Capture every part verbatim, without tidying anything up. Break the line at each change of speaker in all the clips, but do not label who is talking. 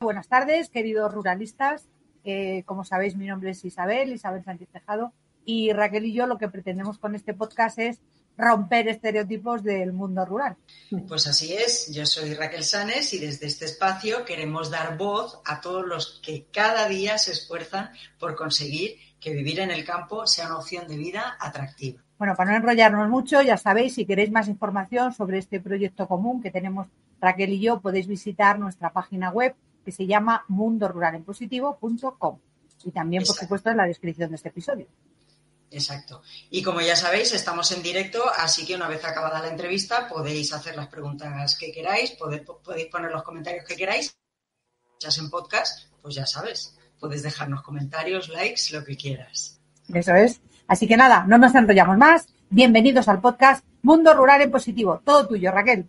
Buenas tardes, queridos ruralistas. Eh, como sabéis, mi nombre es Isabel, Isabel Sánchez Tejado, y Raquel y yo lo que pretendemos con este podcast es romper estereotipos del mundo rural.
Pues así es, yo soy Raquel Sanes y desde este espacio queremos dar voz a todos los que cada día se esfuerzan por conseguir que vivir en el campo sea una opción de vida atractiva.
Bueno, para no enrollarnos mucho, ya sabéis, si queréis más información sobre este proyecto común que tenemos Raquel y yo, podéis visitar nuestra página web que se llama mundo rural en positivo punto com y también, por
Exacto.
supuesto, en la descripción de este episodio.
Exacto. Y como ya sabéis, estamos en directo, así que una vez acabada la entrevista podéis hacer las preguntas que queráis, podéis, podéis poner los comentarios que queráis. Si estás en podcast, pues ya sabes, puedes dejarnos comentarios, likes, lo que quieras.
Eso es. Así que nada, no nos enrollamos más. Bienvenidos al podcast Mundo Rural en Positivo. Todo tuyo, Raquel.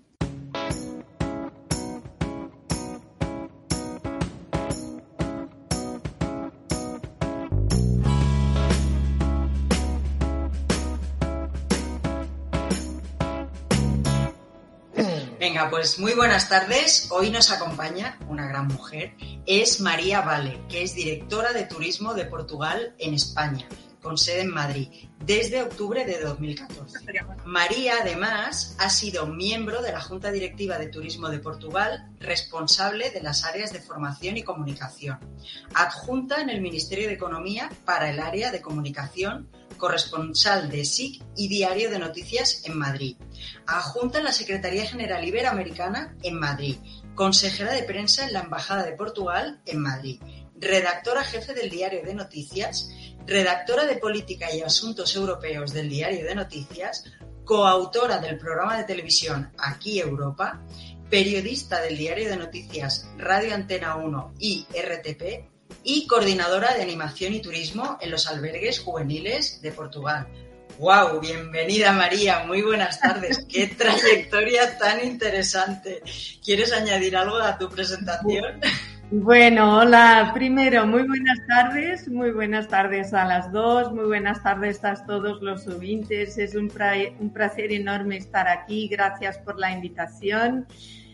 Venga, pues muy buenas tardes. Hoy nos acompaña una gran mujer. Es María Vale, que es directora de Turismo de Portugal en España, con sede en Madrid, desde octubre de dos mil catorce. María, además, ha sido miembro de la Junta Directiva de Turismo de Portugal, responsable de las áreas de formación y comunicación, adjunta en el Ministerio de Economía para el área de comunicación, corresponsal de S I C y Diario de Noticias en Madrid, adjunta en la Secretaría General Iberoamericana en Madrid, consejera de prensa en la Embajada de Portugal en Madrid, redactora jefe del Diario de Noticias, redactora de Política y Asuntos Europeos del Diario de Noticias, coautora del programa de televisión Aquí Europa, periodista del Diario de Noticias Radio Antena uno y R T P y coordinadora de animación y turismo en los albergues juveniles de Portugal. ¡Wow! Bienvenida, María, muy buenas tardes. ¡Qué trayectoria tan interesante! ¿Quieres añadir algo a tu presentación?
Bueno, hola, primero, muy buenas tardes, muy buenas tardes a las dos, muy buenas tardes a todos los oyentes, es un, pra- un placer enorme estar aquí, gracias por la invitación.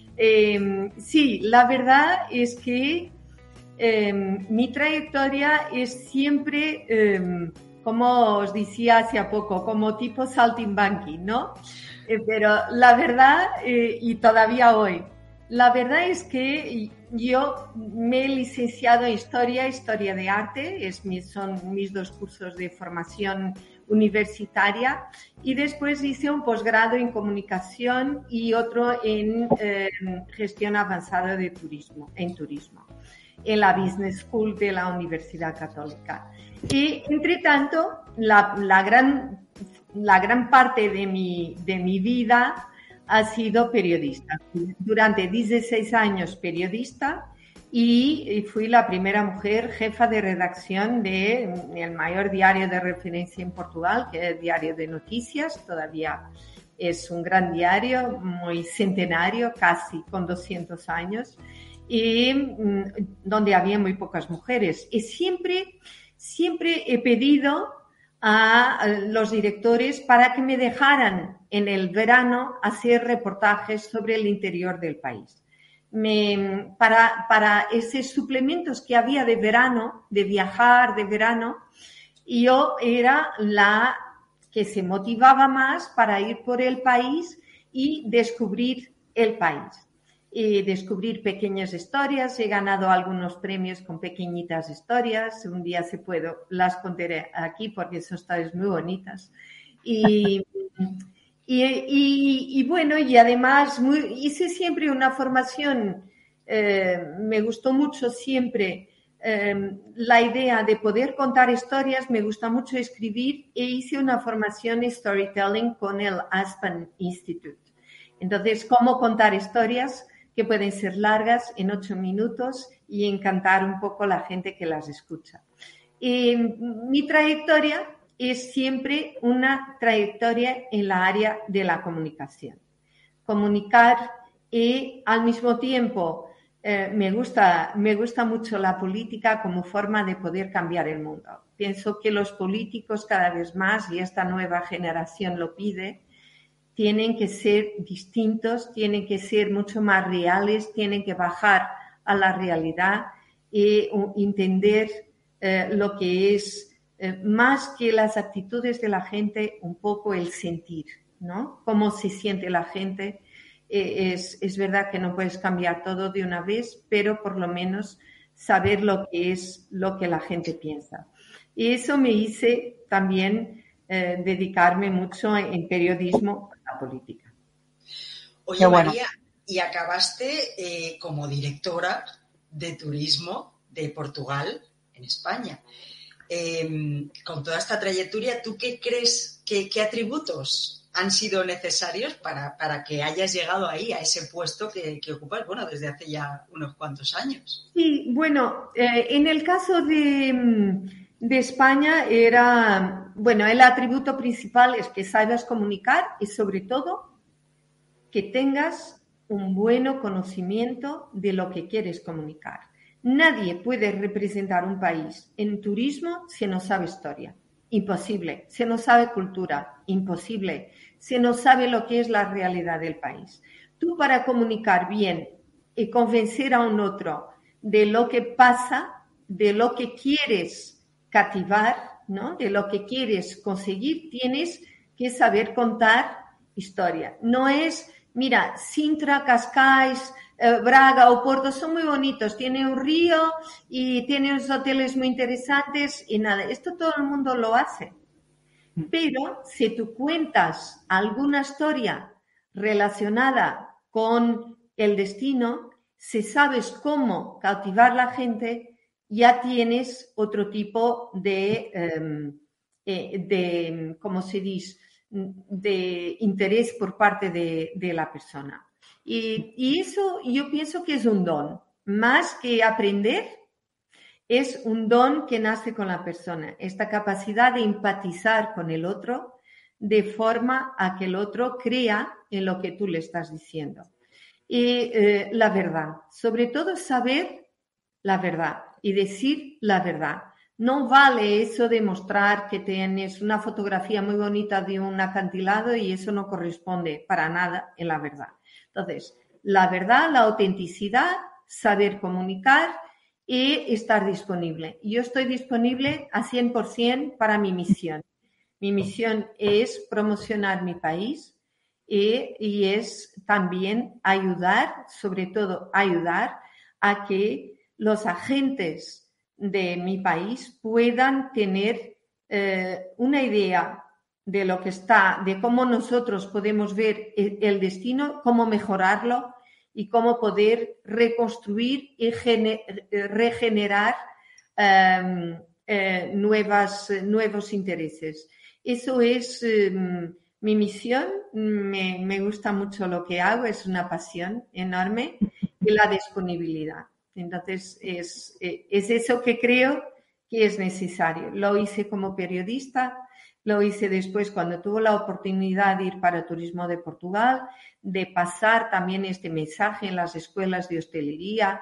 Eh, sí, la verdad es que eh, mi trayectoria es siempre, eh, como os decía hace poco, como tipo saltimbanqui, ¿no? Eh, pero la verdad, eh, y todavía hoy, la verdad es que yo me he licenciado en Historia, Historia de Arte, es mi, son mis dos cursos de formación universitaria, y después hice un posgrado en Comunicación y otro en eh, Gestión Avanzada de Turismo, en Turismo, en la Business School de la Universidad Católica. Y, entre tanto, la, la, gran, la gran parte de mi, de mi vida ha sido periodista. Durante dieciséis años periodista y fui la primera mujer jefa de redacción del mayor diario de referencia en Portugal, que es el Diario de Noticias. Todavía es un gran diario, muy centenario, casi con doscientos años, y donde había muy pocas mujeres. Y siempre, siempre he pedido a los directores para que me dejaran en el verano hacer reportajes sobre el interior del país. Me, para, para esos suplementos que había de verano, de viajar de verano, yo era la que se motivaba más para ir por el país y descubrir el país. Y descubrir pequeñas historias. He ganado algunos premios con pequeñitas historias. Un día se puedo, las contaré aquí porque son historias muy bonitas. Y, y, y, y bueno, y además muy, hice siempre una formación, eh, me gustó mucho siempre eh, la idea de poder contar historias, me gusta mucho escribir e hice una formación en storytelling con el Aspen Institute. Entonces, cómo contar historias que pueden ser largas en ocho minutos y encantar un poco a la gente que las escucha. Y mi trayectoria es siempre una trayectoria en la área de la comunicación. Comunicar y al mismo tiempo eh, me gusta, me gusta mucho la política como forma de poder cambiar el mundo. Pienso que los políticos cada vez más, y esta nueva generación lo pide, tienen que ser distintos, tienen que ser mucho más reales, tienen que bajar a la realidad y uh, entender eh, lo que es, eh, más que las actitudes de la gente, un poco el sentir, ¿no? Cómo se siente la gente. Eh, es, es verdad que no puedes cambiar todo de una vez, pero por lo menos saber lo que es lo que la gente piensa. Y eso me hice también eh, dedicarme mucho en, en periodismo a la política.
Oye, bueno. María, y acabaste eh, como directora de turismo de Portugal en España. Eh, con toda esta trayectoria, ¿tú qué crees, que, qué atributos han sido necesarios para, para que hayas llegado ahí, a ese puesto que, que ocupas, bueno, desde hace ya unos cuantos años?
Sí, bueno, eh, en el caso de, de España era, bueno, el atributo principal es que sabes comunicar y sobre todo que tengas un buen conocimiento de lo que quieres comunicar. Nadie puede representar un país en turismo si no sabe historia. Imposible. Si no sabe cultura. Imposible. Si no sabe lo que es la realidad del país. Tú, para comunicar bien y convencer a un otro de lo que pasa, de lo que quieres cautivar, ¿no? De lo que quieres conseguir, tienes que saber contar historia. No es, mira, Sintra, Cascais, eh, Braga o Porto son muy bonitos, tiene un río y tiene unos hoteles muy interesantes y nada, esto todo el mundo lo hace. Pero si tú cuentas alguna historia relacionada con el destino, si sabes cómo cautivar a la gente, ya tienes otro tipo de, eh, de ¿cómo se dice?, de interés por parte de, de la persona. Y, y eso yo pienso que es un don. Más que aprender, es un don que nace con la persona. Esta capacidad de empatizar con el otro de forma a que el otro crea en lo que tú le estás diciendo. Y eh, la verdad, sobre todo saber la verdad y decir la verdad. No vale eso de mostrar que tienes una fotografía muy bonita de un acantilado y eso no corresponde para nada en la verdad. Entonces, la verdad, la autenticidad, saber comunicar y estar disponible. Yo estoy disponible a cien por ciento para mi misión. Mi misión es promocionar mi país y, y es también ayudar, sobre todo ayudar a que los agentes de mi país puedan tener eh, una idea de lo que está, de cómo nosotros podemos ver el, el destino, cómo mejorarlo y cómo poder reconstruir y gener, regenerar eh, eh, nuevas, nuevos intereses. Eso es eh, mi misión, me, me gusta mucho lo que hago, es una pasión enorme y la disponibilidad. Entonces, es, es eso que creo que es necesario. Lo hice como periodista, lo hice después cuando tuve la oportunidad de ir para Turismo de Portugal, de pasar también este mensaje en las escuelas de hostelería,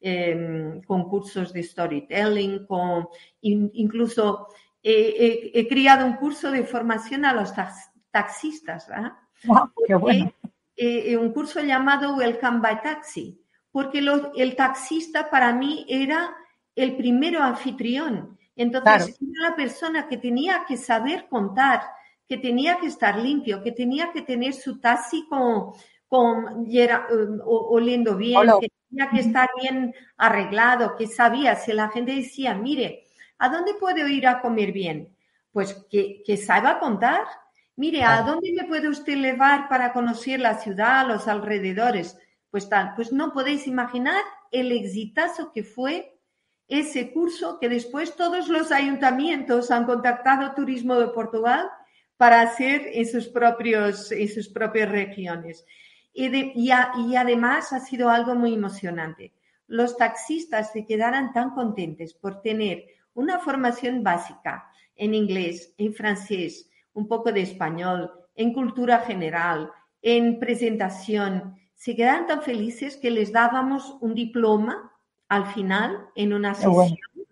eh, con cursos de storytelling, con, in, incluso eh, he, he creado un curso de formación a los tax, taxistas, ¿verdad?
Wow, qué bueno.
Eh, eh, un curso llamado Welcome by Taxi, porque lo, el taxista para mí era el primero anfitrión. Entonces, claro, era la persona que tenía que saber contar, que tenía que estar limpio, que tenía que tener su taxi con, con um, oliendo bien, Hola. Que tenía que estar bien arreglado, que sabía, si la gente decía, mire, ¿a dónde puedo ir a comer bien? Pues que, que saiba contar. Mire, ¿a dónde me puede usted llevar para conocer la ciudad, los alrededores? Pues tal, pues no podéis imaginar el exitazo que fue ese curso, que después todos los ayuntamientos han contactado a Turismo de Portugal para hacer en sus propios, en sus propias regiones. Y, de, y, a, y además ha sido algo muy emocionante. Los taxistas se quedaron tan contentos por tener una formación básica en inglés, en francés, un poco de español, en cultura general, en presentación. Se quedaron tan felices que les dábamos un diploma al final en una sesión. Bueno.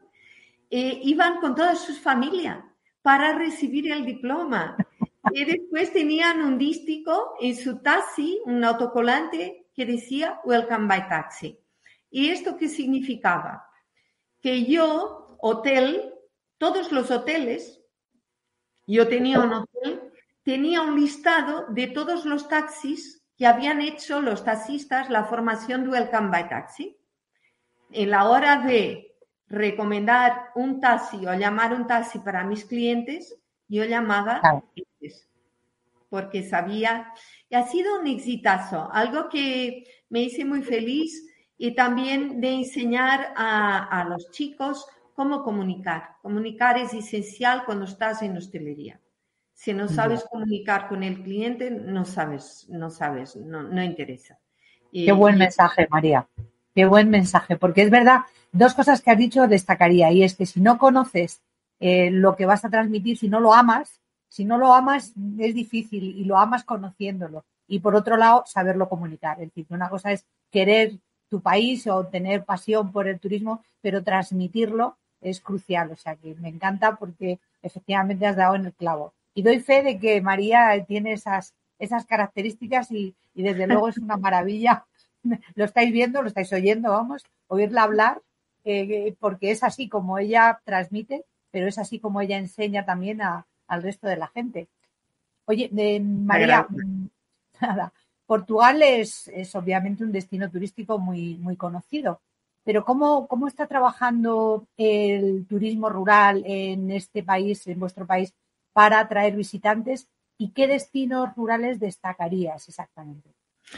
Eh, iban con toda su familia para recibir el diploma. Y después tenían un dístico en su taxi, un autocolante que decía Welcome by Taxi. ¿Y esto qué significaba? Que yo, hotel, todos los hoteles, yo tenía un hotel, tenía un listado de todos los taxis que habían hecho los taxistas la formación de Welcome by Taxi. En la hora de recomendar un taxi o llamar un taxi para mis clientes, yo llamaba
Claro.
porque sabía, y ha sido un exitazo, algo que me hice muy feliz y también de enseñar a, a los chicos cómo comunicar. Comunicar es esencial cuando estás en hostelería. Si no sabes comunicar con el cliente, no sabes, no sabes, no, no interesa.
Qué buen mensaje, María. Qué buen mensaje, porque es verdad, dos cosas que has dicho destacaría, y es que si no conoces eh, lo que vas a transmitir, si no lo amas, si no lo amas es difícil y lo amas conociéndolo. Y por otro lado, saberlo comunicar. Es decir, una cosa es querer tu país o tener pasión por el turismo, pero transmitirlo es crucial. O sea que me encanta porque efectivamente has dado en el clavo. Y doy fe de que María tiene esas, esas características y, y desde luego es una maravilla. Lo estáis viendo, lo estáis oyendo, vamos, oírla hablar, eh, porque es así como ella transmite, pero es así como ella enseña también a, al resto de la gente. Oye, eh, María, nada, Portugal es, es obviamente un destino turístico muy, muy conocido, pero ¿cómo, cómo está trabajando el turismo rural en este país, en vuestro país, para atraer visitantes y qué destinos rurales destacarías exactamente?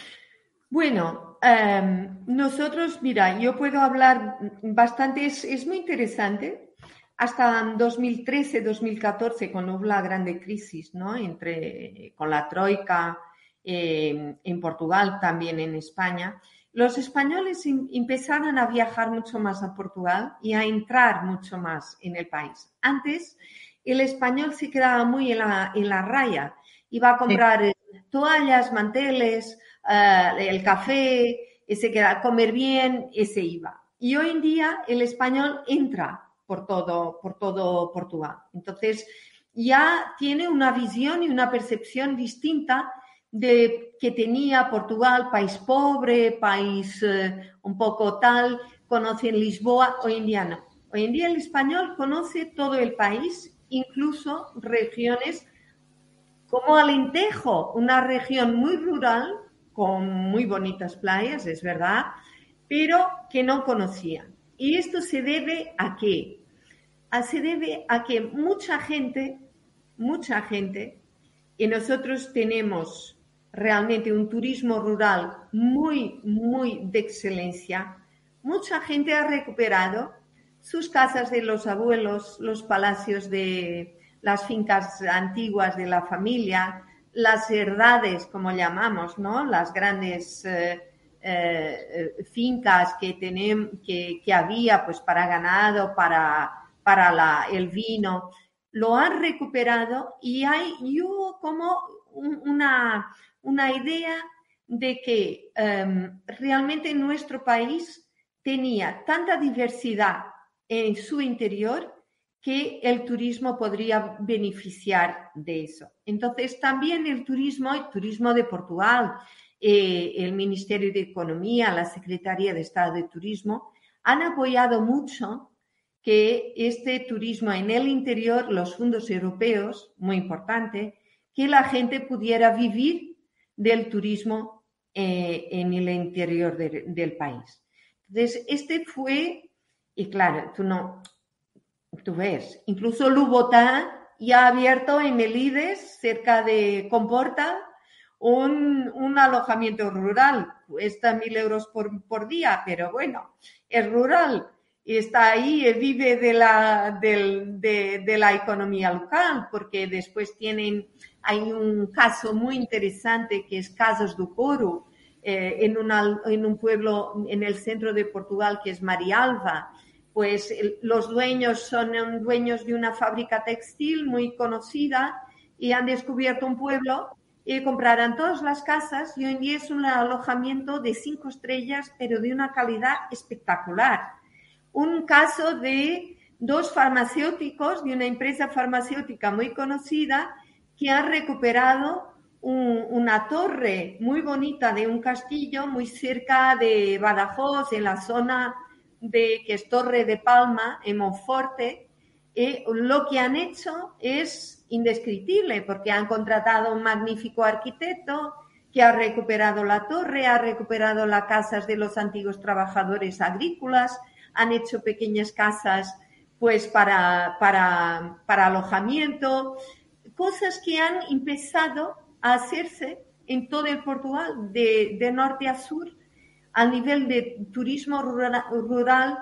Bueno, eh, nosotros, mira, yo puedo hablar bastante, es, es muy interesante. Hasta dos mil trece, dos mil catorce, cuando hubo la grande crisis, ¿no? Entre, con la troika eh, en Portugal, también en España, los españoles in, empezaron a viajar mucho más a Portugal y a entrar mucho más en el país. Antes, el español se quedaba muy en la, en la raya, iba a comprar sí. toallas, manteles, uh, el café, se quedaba a comer bien y se iba. Y hoy en día el español entra por todo, por todo Portugal. Entonces, ya tiene una visión y una percepción distinta de que tenía Portugal, país pobre, país eh, un poco tal, conocen Lisboa, hoy en día no. Hoy en día el español conoce todo el país, incluso regiones como Alentejo, una región muy rural, con muy bonitas playas, es verdad, pero que no conocían. ¿Y esto se debe a qué? Se debe a que mucha gente, mucha gente, y nosotros tenemos realmente un turismo rural muy, muy de excelencia, mucha gente ha recuperado sus casas de los abuelos, los palacios de las fincas antiguas de la familia, las herdades, como llamamos, ¿no? Las grandes eh, eh, fincas que, tenemos, que, que había pues, para ganado, para, para la, el vino, lo han recuperado y hay yo como una, una idea de que um, realmente nuestro país tenía tanta diversidad en su interior que el turismo podría beneficiar de eso. Entonces, también el turismo, el turismo de Portugal, eh, el Ministerio de Economía, la Secretaría de Estado de Turismo, han apoyado mucho que este turismo en el interior, los fondos europeos, muy importante, que la gente pudiera vivir del turismo eh, en el interior de, del país. Entonces, este fue, y claro, tú no... Tú ves, incluso Lubotán ya ha abierto en el IDES, cerca de Comporta, un, un alojamiento rural. Cuesta mil euros por, por día, pero bueno, es rural y está ahí y vive de la, de, de, de la economía local, porque después tienen, hay un caso muy interesante que es Casas do Coro, eh, en, una, en un pueblo en el centro de Portugal que es Marialva. Pues los dueños son dueños de una fábrica textil muy conocida y han descubierto un pueblo y compraron todas las casas y hoy en día es un alojamiento de cinco estrellas, pero de una calidad espectacular. Un caso de dos farmacéuticos, de una empresa farmacéutica muy conocida, que han recuperado un, una torre muy bonita de un castillo muy cerca de Badajoz, en la zona de que es Torre de Palma, en Monforte. Y lo que han hecho es indescriptible, porque han contratado un magnífico arquitecto que ha recuperado la torre, ha recuperado las casas de los antiguos trabajadores agrícolas, han hecho pequeñas casas pues para, para, para alojamiento, cosas que han empezado a hacerse en todo el Portugal, de, de norte a sur, a nivel de turismo rural, rural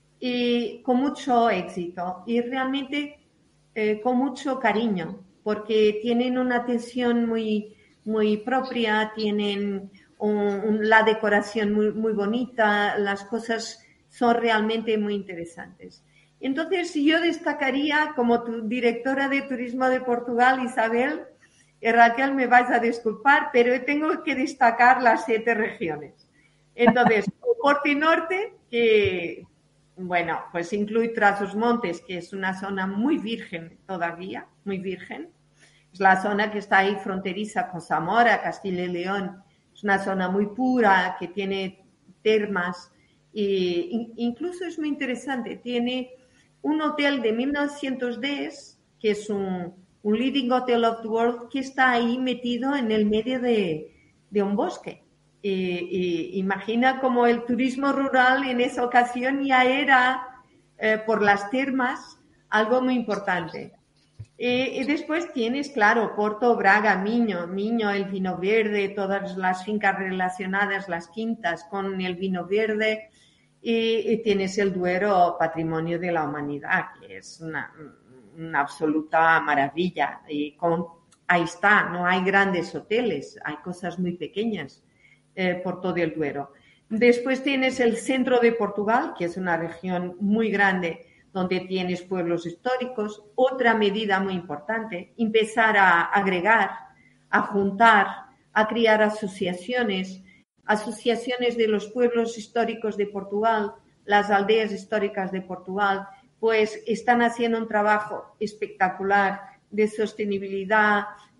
y con mucho éxito y realmente eh, con mucho cariño, porque tienen una atención muy, muy propia, tienen un, un, la decoración muy, muy bonita, las cosas son realmente muy interesantes. Entonces yo destacaría, como tu directora de Turismo de Portugal, Isabel, y Raquel, me vais a disculpar, pero tengo que destacar las siete regiones. Entonces, Porto Norte, que, bueno, pues incluye Trás-os-Montes, que es una zona muy virgen todavía, muy virgen. Es la zona que está ahí fronteriza con Zamora, Castilla y León. Es una zona muy pura, que tiene termas. E incluso es muy interesante, tiene un hotel de mil novecientos diez, que es un, un leading hotel of the world, que está ahí metido en el medio de, de un bosque. Y, y imagina como el turismo rural en esa ocasión ya era, eh, por las termas, algo muy importante. Eh, y después tienes, claro, Porto, Braga, Miño, Miño, el vino verde, todas las fincas relacionadas, las quintas con el vino verde. Y, y tienes el Duero, patrimonio de la humanidad, que es una, una absoluta maravilla. Y con, ahí está, no hay grandes hoteles, hay cosas muy pequeñas eh, por todo el Duero. Después tienes el centro de Portugal, que es una región muy grande, donde tienes pueblos históricos. Otra medida muy importante, empezar a agregar, a juntar, a crear asociaciones, asociaciones de los pueblos históricos de Portugal, las aldeas históricas de Portugal, pues están haciendo un trabajo espectacular de sostenibilidad,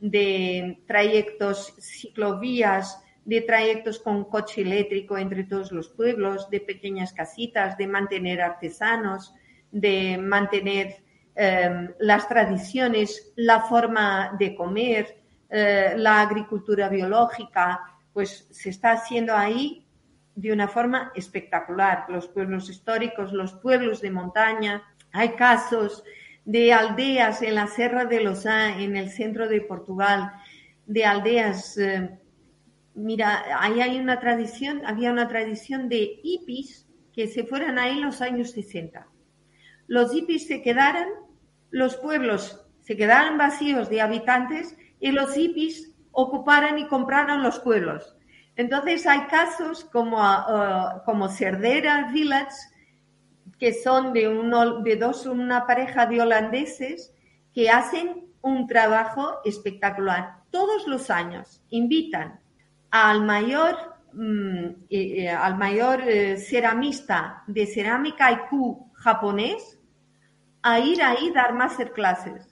de trayectos ciclovías, de trayectos con coche eléctrico entre todos los pueblos, de pequeñas casitas, de mantener artesanos, de mantener eh, las tradiciones, la forma de comer, eh, la agricultura biológica, pues se está haciendo ahí de una forma espectacular. Los pueblos históricos, los pueblos de montaña. Hay casos de aldeas en la Serra de Losá, en el centro de Portugal, de aldeas. Eh, mira, ahí hay una tradición, había una tradición de hippies que se fueran ahí en los años sesenta. Los hippies se quedaran, los pueblos se quedaran vacíos de habitantes y los hippies ocuparan y compraran los pueblos. Entonces hay casos como, uh, como Cerdera Village, que son de, uno, de dos, una pareja de holandeses que hacen un trabajo espectacular. Todos los años invitan al mayor, um, eh, al mayor eh, ceramista de cerámica haiku japonés a ir ahí dar masterclasses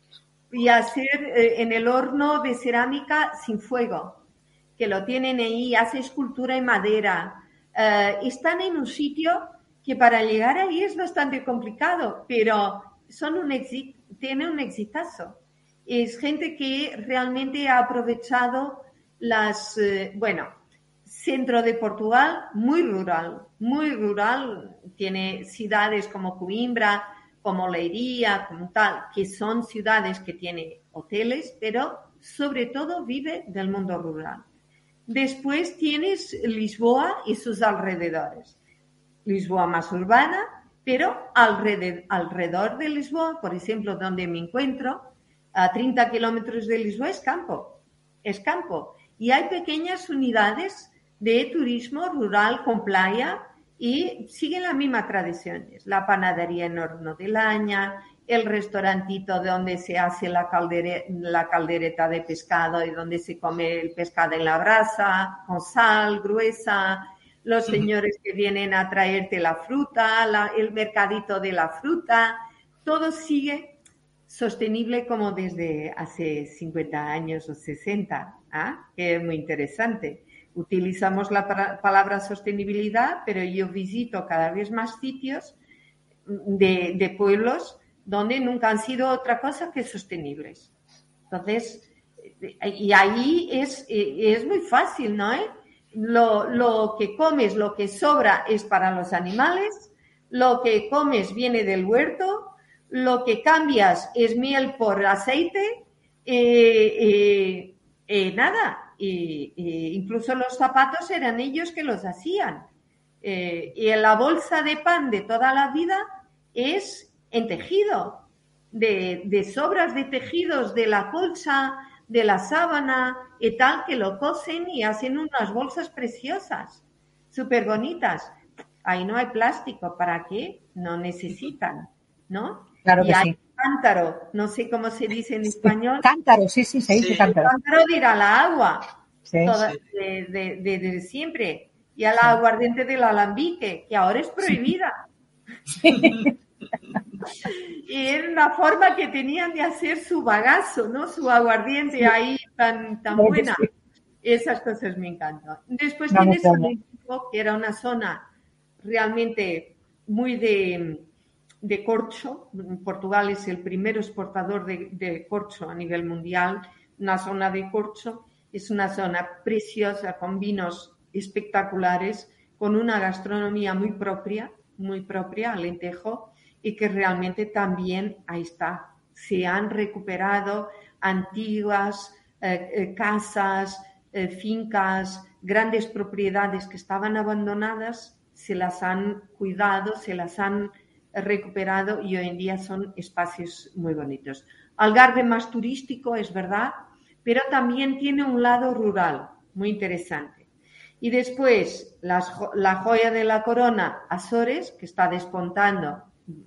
y hacer eh, en el horno de cerámica sin fuego, que lo tienen ahí, hace escultura en madera. Eh, están en un sitio que para llegar ahí es bastante complicado, pero son un exit, tiene un exitazo. Es gente que realmente ha aprovechado las, eh, bueno, centro de Portugal, muy rural, muy rural, tiene ciudades como Coimbra, como Leiria, como tal, que son ciudades que tienen hoteles, pero sobre todo vive del mundo rural. Después tienes Lisboa y sus alrededores. Lisboa más urbana, pero alrededor, alrededor de Lisboa, por ejemplo, donde me encuentro, a treinta kilómetros de Lisboa es campo, es campo. Y hay pequeñas unidades de turismo rural con playa y siguen las mismas tradiciones. La panadería en horno de leña, el restaurantito donde se hace la, caldere, la caldereta de pescado y donde se come el pescado en la brasa, con sal gruesa, los señores que vienen a traerte la fruta, la, el mercadito de la fruta, todo sigue sostenible como desde hace cincuenta años o sesenta, ¿ah? Que es muy interesante. Utilizamos la palabra sostenibilidad, pero yo visito cada vez más sitios de, de pueblos donde nunca han sido otra cosa que sostenibles. Entonces, y ahí es, es muy fácil, ¿no? ¿Eh? Lo, lo que comes, lo que sobra es para los animales, lo que comes viene del huerto, lo que cambias es miel por aceite, eh, eh, eh, nada. Y, y incluso los zapatos eran ellos que los hacían. Eh, y la bolsa de pan de toda la vida es en tejido, de, de sobras de tejidos de la colcha, de la sábana y tal, que lo cosen y hacen unas bolsas preciosas, súper bonitas. Ahí no hay plástico, ¿para qué? No necesitan, ¿no?
Claro
y
que
hay
sí.
Cántaro, no sé cómo se dice en español.
Cántaro, sí, sí, se dice
Sí.
cántaro.
Cántaro de ir a la agua,
Sí.
toda, de, de, de, de siempre, y a la aguardiente del alambique, que ahora es prohibida.
Sí.
Y era una forma que tenían de hacer su bagazo, ¿no? Su aguardiente sí. ahí tan, tan buena. Sí. Esas cosas me encantan. Después no tienes Olímpico, que era una zona realmente muy de... de corcho. Portugal es el primer exportador de, de corcho a nivel mundial. Una zona de corcho es una zona preciosa con vinos espectaculares, con una gastronomía muy propia, muy propia, Alentejo, y que realmente también ahí está. Se han recuperado antiguas eh, eh, casas, eh, fincas, grandes propiedades que estaban abandonadas, se las han cuidado, se las han recuperado y hoy en día son espacios muy bonitos. Algarve más turístico, es verdad, pero también tiene un lado rural muy interesante. Y después, las, la joya de la corona, Azores, que está despuntando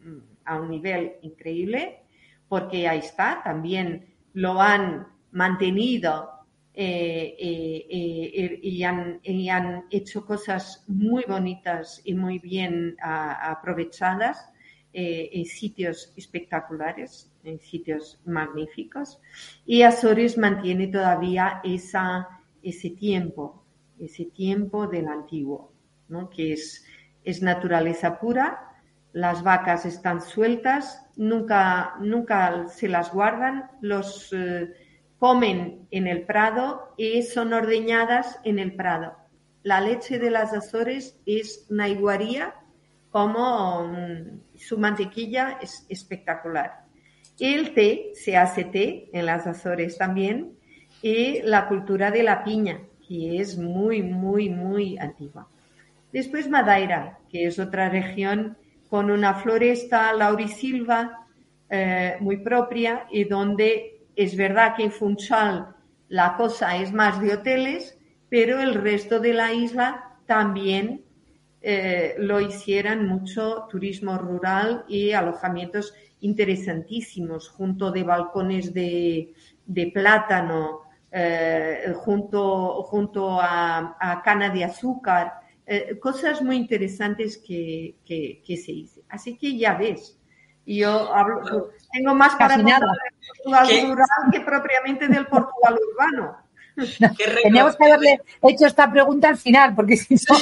a un nivel increíble, porque ahí está, también lo han mantenido eh, eh, eh, y, han, y han hecho cosas muy bonitas y muy bien a, aprovechadas. Eh, en sitios espectaculares, en sitios magníficos, y Azores mantiene todavía esa, ese tiempo, ese tiempo del antiguo, ¿no? Que es, es naturaleza pura, las vacas están sueltas, nunca, nunca se las guardan, los eh, comen en el prado y son ordeñadas en el prado. La leche de las Azores es una iguaría, como um, su mantequilla es espectacular. El té, se hace té en las Azores también, y la cultura de la piña, que es muy, muy, muy antigua. Después Madeira, que es otra región con una floresta laurisilva eh, muy propia, y donde es verdad que en Funchal la cosa es más de hoteles, pero el resto de la isla también Eh, lo hicieran mucho turismo rural y alojamientos interesantísimos, junto de balcones de, de plátano, eh, junto, junto a, a cana de azúcar, eh, cosas muy interesantes que, que, que se hizo. Así que ya ves, yo hablo, tengo más para contar del Portugal ¿Qué? rural que propiamente del Portugal urbano.
No, teníamos que haberle hecho esta pregunta al final, porque si no...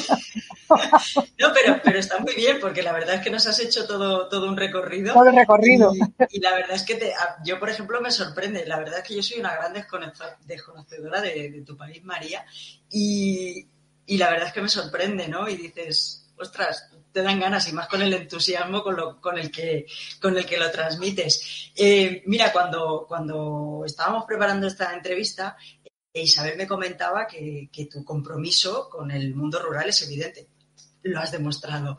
No, pero, pero está muy bien, porque la verdad es que nos has hecho todo, todo un recorrido.
Todo el recorrido.
Y, y la verdad es que te, yo, por ejemplo, me sorprende. La verdad es que yo soy una gran desconocedora de, de tu país, María, y, y la verdad es que me sorprende, ¿no? Y dices, ostras, te dan ganas, y más con el entusiasmo con, lo, con, el, que, con el que lo transmites. Eh, mira, cuando, cuando estábamos preparando esta entrevista, Isabel me comentaba que, que tu compromiso con el mundo rural es evidente. Lo has demostrado.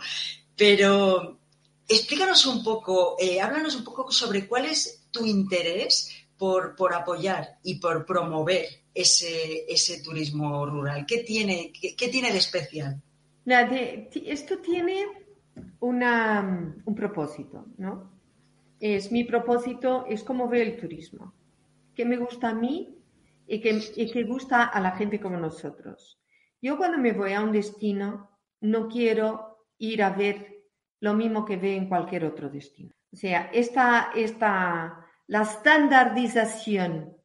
Pero explícanos un poco, eh, háblanos un poco sobre cuál es tu interés por, por apoyar y por promover ese, ese turismo rural. ¿Qué tiene, qué, qué tiene de especial?
Esto tiene una, un propósito, ¿no? Es, mi propósito es cómo veo el turismo. ¿Qué me gusta a mí? Y que, y que gusta a la gente como nosotros. Yo cuando me voy a un destino no quiero ir a ver lo mismo que ve en cualquier otro destino. O sea, esta, esta la estandarización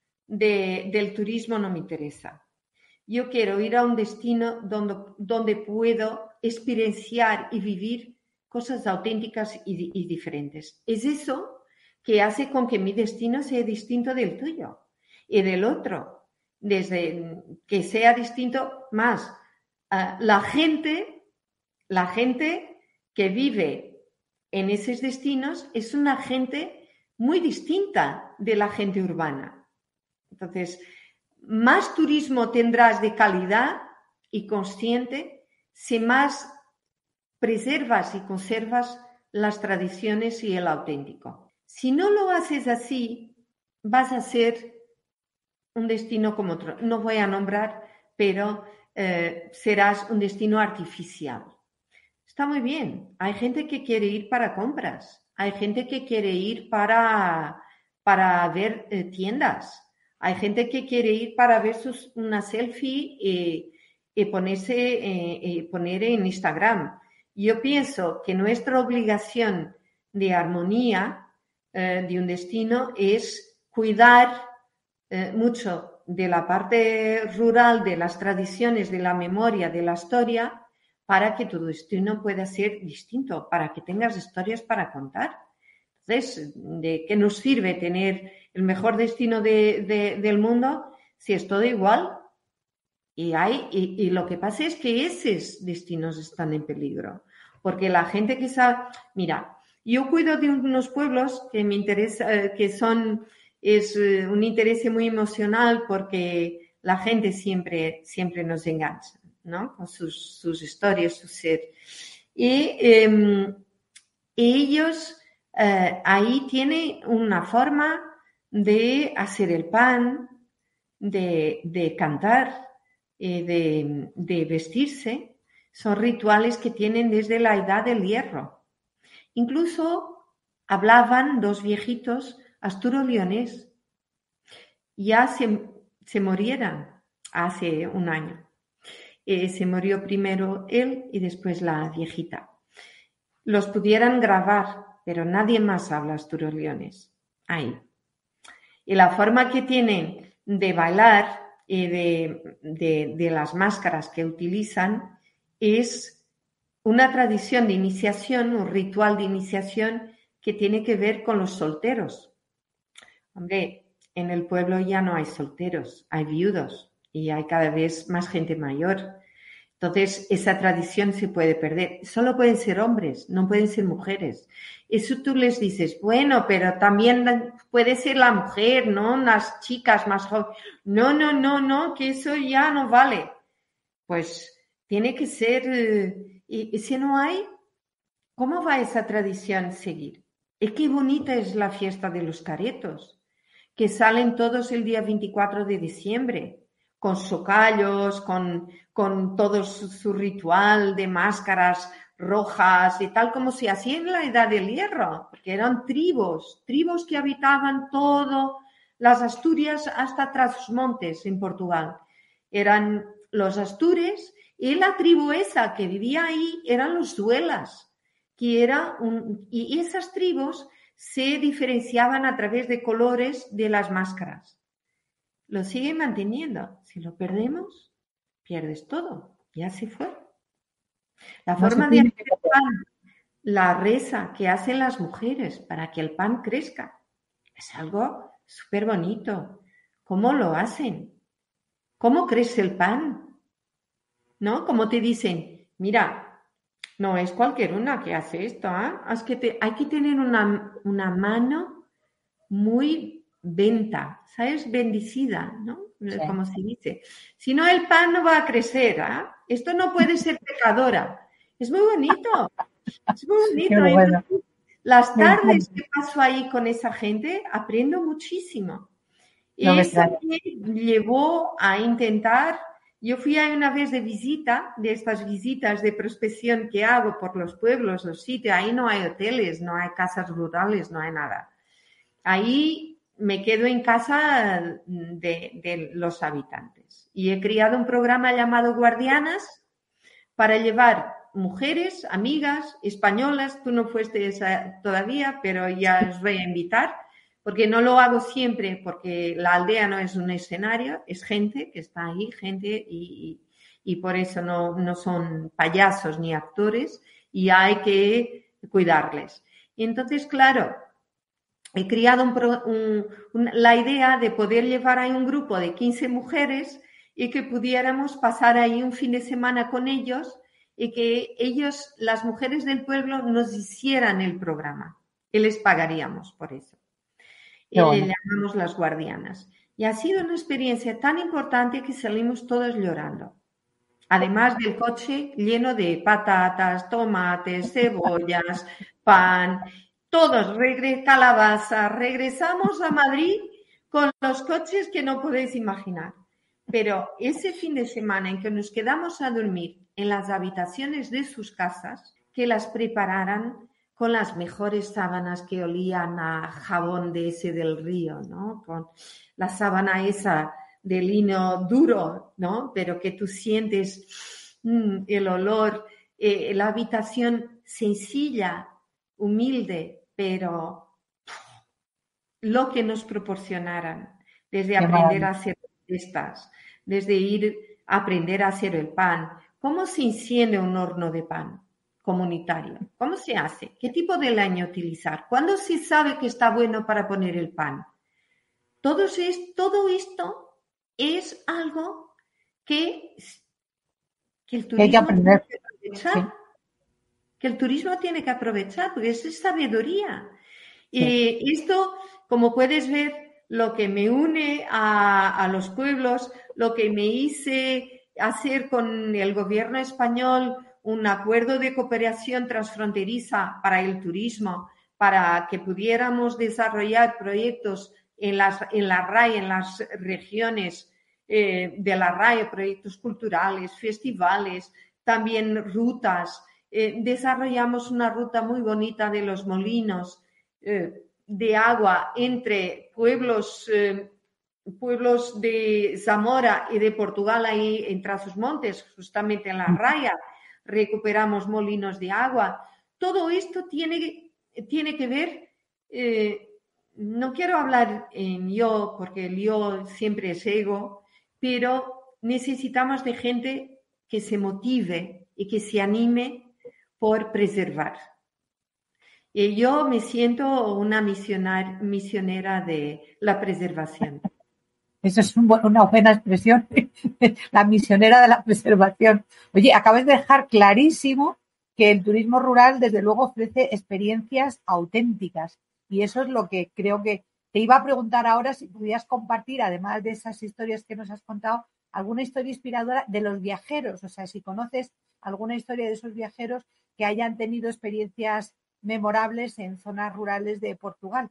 de, del turismo no me interesa. Yo quiero ir a un destino donde, donde puedo experienciar y vivir cosas auténticas y, y diferentes. Es eso que hace con que mi destino sea distinto del tuyo y del otro, desde que sea distinto más. Uh, la gente, la gente que vive en esos destinos es una gente muy distinta de la gente urbana. Entonces, más turismo tendrás de calidad y consciente si más preservas y conservas las tradiciones y el auténtico. Si no lo haces así, vas a ser un destino como otro. No voy a nombrar, pero eh, serás un destino artificial. Está muy bien. Hay gente que quiere ir para compras. Hay gente que quiere ir para, para ver eh, tiendas. Hay gente que quiere ir para ver sus, una selfie y, y ponerse, eh, y poner en Instagram. Yo pienso que nuestra obligación de armonía eh, de un destino es cuidar eh, mucho de la parte rural, de las tradiciones, de la memoria, de la historia, para que tu destino pueda ser distinto, para que tengas historias para contar. Entonces, ¿de qué nos sirve tener el mejor destino de, de, del mundo si es todo igual? Y, hay, y, y lo que pasa es que esos destinos están en peligro, porque la gente que sabe... Mira, yo cuido de unos pueblos que me interesa, que son... Es un interés muy emocional porque la gente siempre, siempre nos engancha, ¿no? Con sus, sus historias, su ser. Y eh, ellos eh, ahí tienen una forma de hacer el pan, de, de cantar, eh, de, de vestirse. Son rituales que tienen desde la edad del hierro. Incluso hablaban dos viejitos asturo-leonés. Ya se, se murieron hace un año. Eh, se murió primero él y después la viejita. Los pudieran grabar, pero nadie más habla asturo-leonés. Ahí. Y la forma que tienen de bailar y de, de, de las máscaras que utilizan es una tradición de iniciación, un ritual de iniciación que tiene que ver con los solteros. Hombre, en el pueblo ya no hay solteros, hay viudos y hay cada vez más gente mayor. Entonces, esa tradición se puede perder. Solo pueden ser hombres, no pueden ser mujeres. Eso tú les dices, bueno, pero también puede ser la mujer, ¿no? Las chicas más jóvenes. No, no, no, no, que eso ya no vale. Pues tiene que ser... Y, y si no hay, ¿cómo va esa tradición a seguir? Y qué bonita es la fiesta de los caretos, que salen todos el día veinticuatro de diciembre. Con socallos, con, con todo su, su ritual de máscaras rojas y tal como se hacía en la Edad del Hierro, porque eran tribus, tribus que habitaban todo las Asturias hasta Trás-os-Montes en Portugal. Eran los astures y la tribu esa que vivía ahí eran los duelas, que era un, y esas tribus se diferenciaban a través de colores de las máscaras. Lo sigue manteniendo. Si lo perdemos, pierdes todo. Ya se fue. La forma de hacer el pan, la reza que hacen las mujeres para que el pan crezca, es algo súper bonito. ¿Cómo lo hacen? ¿Cómo crece el pan? ¿No? Como te dicen, mira, no es cualquier una que hace esto, ¿eh? Es que te, hay que tener una, una mano muy venta, ¿sabes? Bendecida, ¿no? Sí. Como se dice. Si no, el pan no va a crecer, ¿eh? Esto no puede ser pecadora. Es muy bonito. Es muy bonito. Bueno. Entonces, las tardes que paso ahí con esa gente, aprendo muchísimo. Y no eso me llevó a intentar... Yo fui ahí una vez de visita, de estas visitas de prospección que hago por los pueblos, los sitios. Ahí no hay hoteles, no hay casas rurales, no hay nada. Ahí me quedo en casa de, de los habitantes. Y he creado un programa llamado Guardianas para llevar mujeres, amigas, españolas. Tú no fuiste esa todavía, pero ya os voy a invitar porque no lo hago siempre, porque la aldea no es un escenario, es gente que está ahí, gente y, y por eso no, no son payasos ni actores y hay que cuidarles. Y entonces, claro, he creado un, un, un, la idea de poder llevar ahí un grupo de quince mujeres y que pudiéramos pasar ahí un fin de semana con ellos y que ellos, las mujeres del pueblo, nos hicieran el programa y les pagaríamos por eso. Y bueno, le llamamos las guardianas. Y ha sido una experiencia tan importante que salimos todos llorando. Además del coche lleno de patatas, tomates, cebollas, pan, todos, regre, calabaza. Regresamos a Madrid con los coches que no podéis imaginar. Pero ese fin de semana en que nos quedamos a dormir en las habitaciones de sus casas, que las prepararan con las mejores sábanas que olían a jabón de ese del río, ¿no? Con la sábana esa de lino duro, ¿no? Pero que tú sientes mmm, el olor, eh, la habitación sencilla, humilde, pero lo que nos proporcionaran, desde aprender a hacer estas, desde ir a aprender a hacer el pan. ¿Cómo se enciende un horno de pan comunitario? ¿Cómo se hace? ¿Qué tipo de leña utilizar? ¿Cuándo se sabe que está bueno para poner el pan? Todo, es, todo esto es algo que, que el turismo que tiene que aprovechar. Sí. Que el turismo tiene que aprovechar, porque es sabiduría. Sí. Y esto, como puedes ver, lo que me une a, a los pueblos, lo que me hice hacer con el gobierno español un acuerdo de cooperación transfronteriza para el turismo, para que pudiéramos desarrollar proyectos en, las, en la R A E, en las regiones eh, de la R A E, proyectos culturales, festivales, también rutas. Eh, desarrollamos una ruta muy bonita de los molinos eh, de agua entre pueblos, eh, pueblos de Zamora y de Portugal, ahí en Trás-os-Montes, justamente en la raya. Recuperamos molinos de agua. Todo esto tiene, tiene que ver, eh, no quiero hablar en yo, porque el yo siempre es ego, pero necesitamos de gente que se motive y que se anime por preservar. Y yo me siento una misionar, misionera de la preservación.
Eso es un, una buena expresión, la misionera de la preservación. Oye, acabas de dejar clarísimo que el turismo rural, desde luego, ofrece experiencias auténticas. Y eso es lo que creo que te iba a preguntar ahora, si pudieras compartir, además de esas historias que nos has contado, alguna historia inspiradora de los viajeros. O sea, si conoces alguna historia de esos viajeros que hayan tenido experiencias memorables en zonas rurales de Portugal.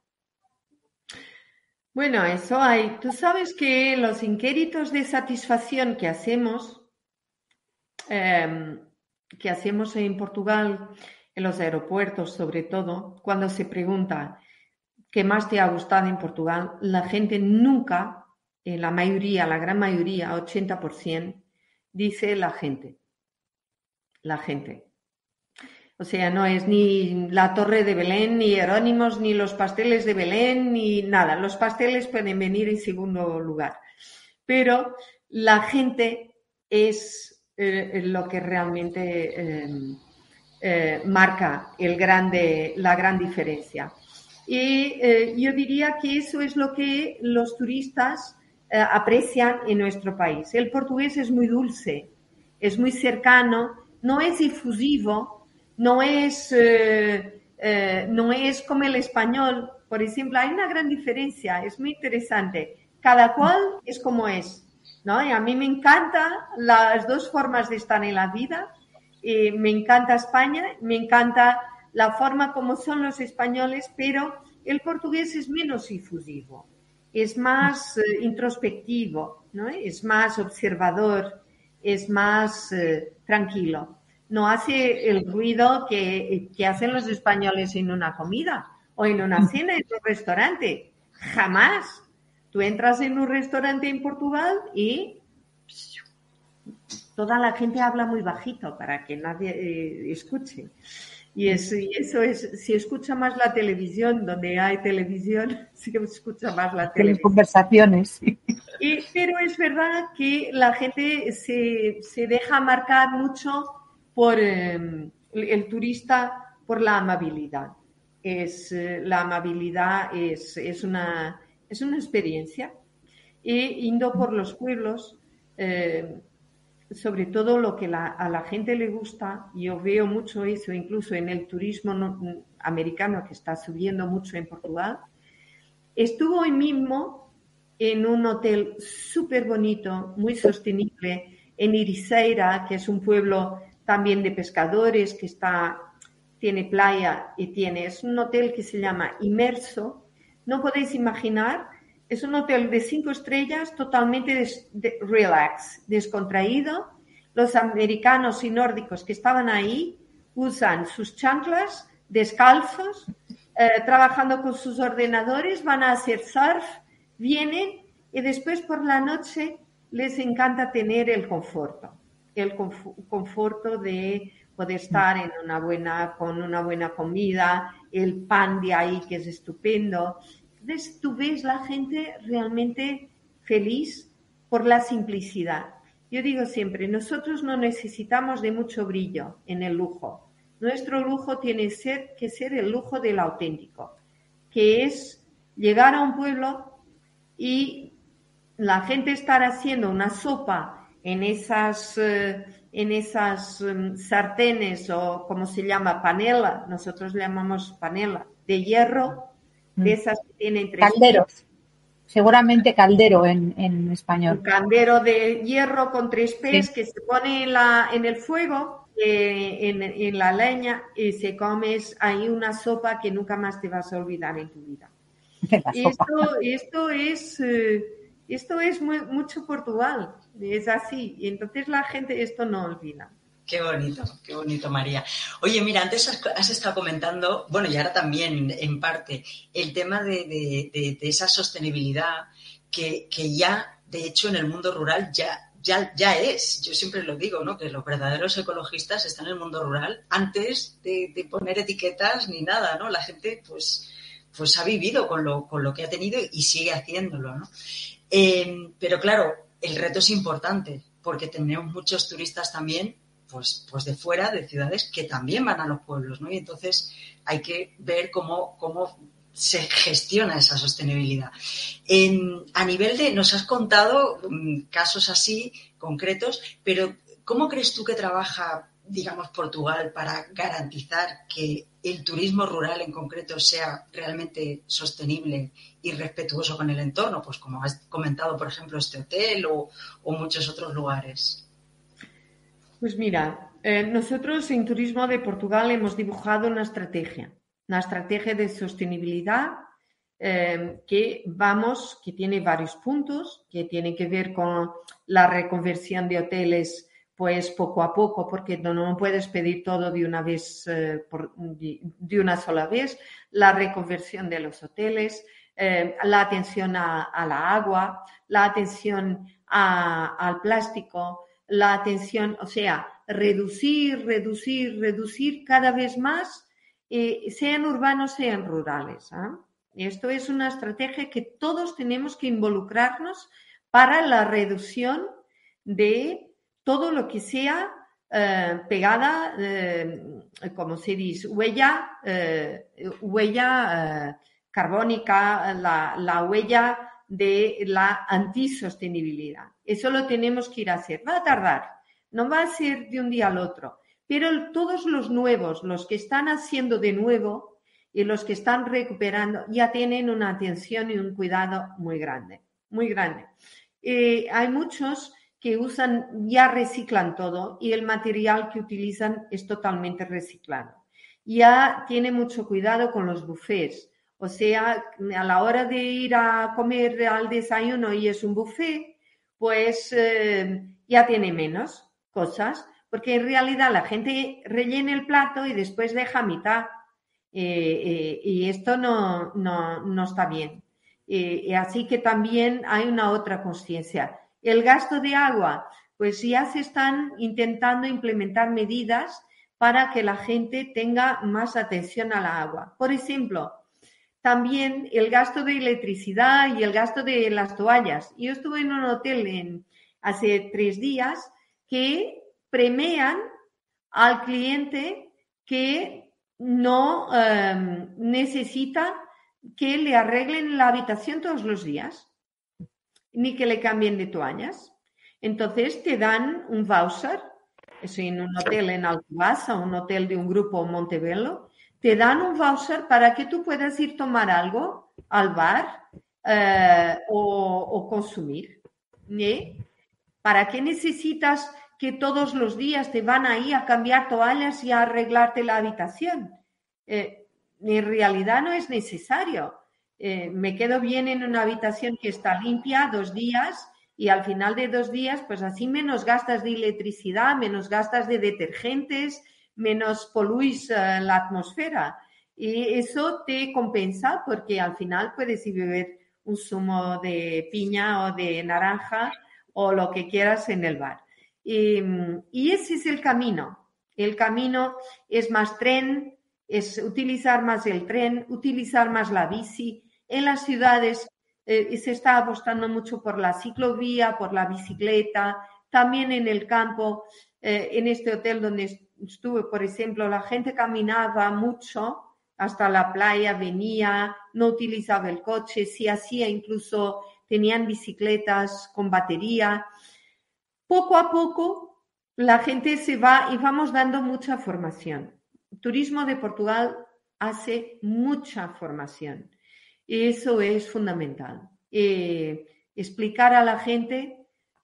Bueno, eso hay. Tú sabes que los inquéritos de satisfacción que hacemos, eh, que hacemos en Portugal, en los aeropuertos sobre todo, cuando se pregunta qué más te ha gustado en Portugal, la gente nunca, en la mayoría, la gran mayoría, ochenta por ciento, dice la gente. La gente. O sea, no es ni la Torre de Belén, ni Jerónimos, ni los pasteles de Belén, ni nada. Los pasteles pueden venir en segundo lugar. Pero la gente es eh, lo que realmente eh, eh, marca el grande, la gran diferencia. Y eh, yo diría que eso es lo que los turistas eh, aprecian en nuestro país. El portugués es muy dulce, es muy cercano, no es efusivo. No es, eh, eh, no es como el español, por ejemplo, hay una gran diferencia, es muy interesante. Cada cual es como es, ¿no? Y a mí me encantan las dos formas de estar en la vida. Eh, me encanta España, me encanta la forma como son los españoles, pero el portugués es menos efusivo, es más eh, introspectivo, ¿no? Es más observador, es más eh, tranquilo. No hace el ruido que, que hacen los españoles en una comida o en una cena en un restaurante. Jamás. Tú entras en un restaurante en Portugal y toda la gente habla muy bajito para que nadie eh, escuche. Y eso, y eso es, si escucha más la televisión, donde hay televisión, se escucha más la televisión.
Las conversaciones.
Y, pero es verdad que la gente se, se deja marcar mucho por eh, el turista, por la amabilidad. Es, eh, la amabilidad es, es, una, es una experiencia. Y yendo por los pueblos, eh, sobre todo lo que la, a la gente le gusta, yo veo mucho eso incluso en el turismo no, americano, que está subiendo mucho en Portugal. Estuve hoy mismo en un hotel súper bonito, muy sostenible, en Ericeira, que es un pueblo también de pescadores, que está, tiene playa y tiene, es un hotel que se llama Imerso. No podéis imaginar, es un hotel de cinco estrellas totalmente des, de, relax, descontraído. Los americanos y nórdicos que estaban ahí usan sus chanclas descalzos, eh, trabajando con sus ordenadores, van a hacer surf, vienen y después por la noche les encanta tener el conforto, el conf- conforto de poder estar en una buena, con una buena comida, el pan de ahí que es estupendo. Entonces tú ves la gente realmente feliz por la simplicidad. Yo digo siempre, nosotros no necesitamos de mucho brillo en el lujo. Nuestro lujo tiene ser, que ser el lujo del auténtico, que es llegar a un pueblo y la gente estar haciendo una sopa en esas, eh, en esas um, sartenes o como se llama, panela, nosotros le llamamos panela, de hierro, de esas que tienen tres
calderos,
pies.
seguramente caldero en, en español.
Un caldero de hierro con tres pies, sí, que se pone en, la, en el fuego, eh, en, en la leña, y se comes ahí una sopa que nunca más te vas a olvidar en tu vida. Esto, esto es, eh, esto es muy, mucho Portugal, es así, y entonces la gente esto no olvida.
Qué bonito, qué bonito, María. Oye, mira, antes has, has estado comentando, bueno, y ahora también en parte, el tema de, de, de, de esa sostenibilidad que, que ya, de hecho, en el mundo rural ya, ya, ya es. Yo siempre lo digo, ¿no? Que los verdaderos ecologistas están en el mundo rural antes de, de poner etiquetas ni nada, ¿no? La gente, pues, pues ha vivido con lo, con lo que ha tenido y sigue haciéndolo, ¿no? Eh, pero claro, el reto es importante porque tenemos muchos turistas también Pues, pues de fuera, de ciudades, que también van a los pueblos, ¿no? Y entonces hay que ver cómo, cómo se gestiona esa sostenibilidad. En, a nivel de, nos has contado um, casos así, concretos, pero ¿cómo crees tú que trabaja, digamos, Portugal para garantizar que el turismo rural en concreto sea realmente sostenible y respetuoso con el entorno? Pues como has comentado, por ejemplo, este hotel o, o muchos otros lugares.
Pues mira, eh, nosotros en Turismo de Portugal hemos dibujado una estrategia, una estrategia de sostenibilidad eh, que vamos, que tiene varios puntos, que tiene que ver con la reconversión de hoteles, pues poco a poco, porque no, no puedes pedir todo de una vez, eh, por, de, de una sola vez, la reconversión de los hoteles, eh, la atención a, a la agua, la atención a, al plástico, la atención, o sea, reducir, reducir, reducir cada vez más, eh, sean urbanos, sean rurales. ¿eh? Esto es una estrategia que todos tenemos que involucrarnos para la reducción de todo lo que sea eh, pegada, eh, como se dice, huella, eh, huella eh, carbónica, la, la huella de la antisostenibilidad. Eso lo tenemos que ir a hacer. Va a tardar, no va a ser de un día al otro, pero todos los nuevos, los que están haciendo de nuevo y los que están recuperando, ya tienen una atención y un cuidado muy grande, muy grande. Eh, hay muchos que usan, ya reciclan todo y el material que utilizan es totalmente reciclado. Ya tiene mucho cuidado con los buffets. O sea, a la hora de ir a comer al desayuno y es un buffet, pues eh, ya tiene menos cosas, porque en realidad la gente rellena el plato y después deja a mitad. Eh, eh, y esto no, no, no está bien. Eh, así que también hay una otra conciencia. El gasto de agua, pues ya se están intentando implementar medidas para que la gente tenga más atención al agua. Por ejemplo, también el gasto de electricidad y el gasto de las toallas. Yo estuve en un hotel en, hace tres días que premian al cliente que no eh, necesita que le arreglen la habitación todos los días, ni que le cambien de toallas. Entonces te dan un voucher, eso en un hotel en Alcobaza, un hotel de un grupo Montebello, te dan un voucher para que tú puedas ir a tomar algo al bar eh, o, o consumir. ¿Eh? ¿Para qué necesitas que todos los días te van ahí a cambiar toallas y a arreglarte la habitación? Eh, en realidad no es necesario. Eh, me quedo bien en una habitación que está limpia dos días y al final de dos días, pues así menos gastas de electricidad, menos gastas de detergentes, menos poluís uh, la atmósfera. Y eso te compensa porque al final puedes ir a beber un zumo de piña o de naranja o lo que quieras en el bar. Y, y ese es el camino. El camino es más tren, es utilizar más el tren, utilizar más la bici. En las ciudades eh, se está apostando mucho por la ciclovía, por la bicicleta, también en el campo. Eh, en este hotel donde estuve, por ejemplo, la gente caminaba mucho hasta la playa, venía, no utilizaba el coche, si hacía incluso tenían bicicletas con batería. Poco a poco la gente se va y vamos dando mucha formación. Turismo de Portugal hace mucha formación. Eso es fundamental. Eh, explicar a la gente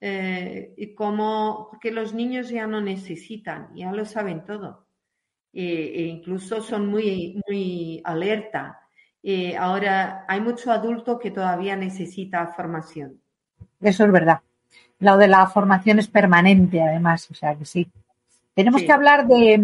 eh, cómo, porque los niños ya no necesitan, ya lo saben todo. Eh, e incluso son muy, muy alerta. Eh, ahora hay mucho adulto que todavía necesita formación.
Eso es verdad. Lo de la formación es permanente, además, o sea que sí. Tenemos sí. que hablar de,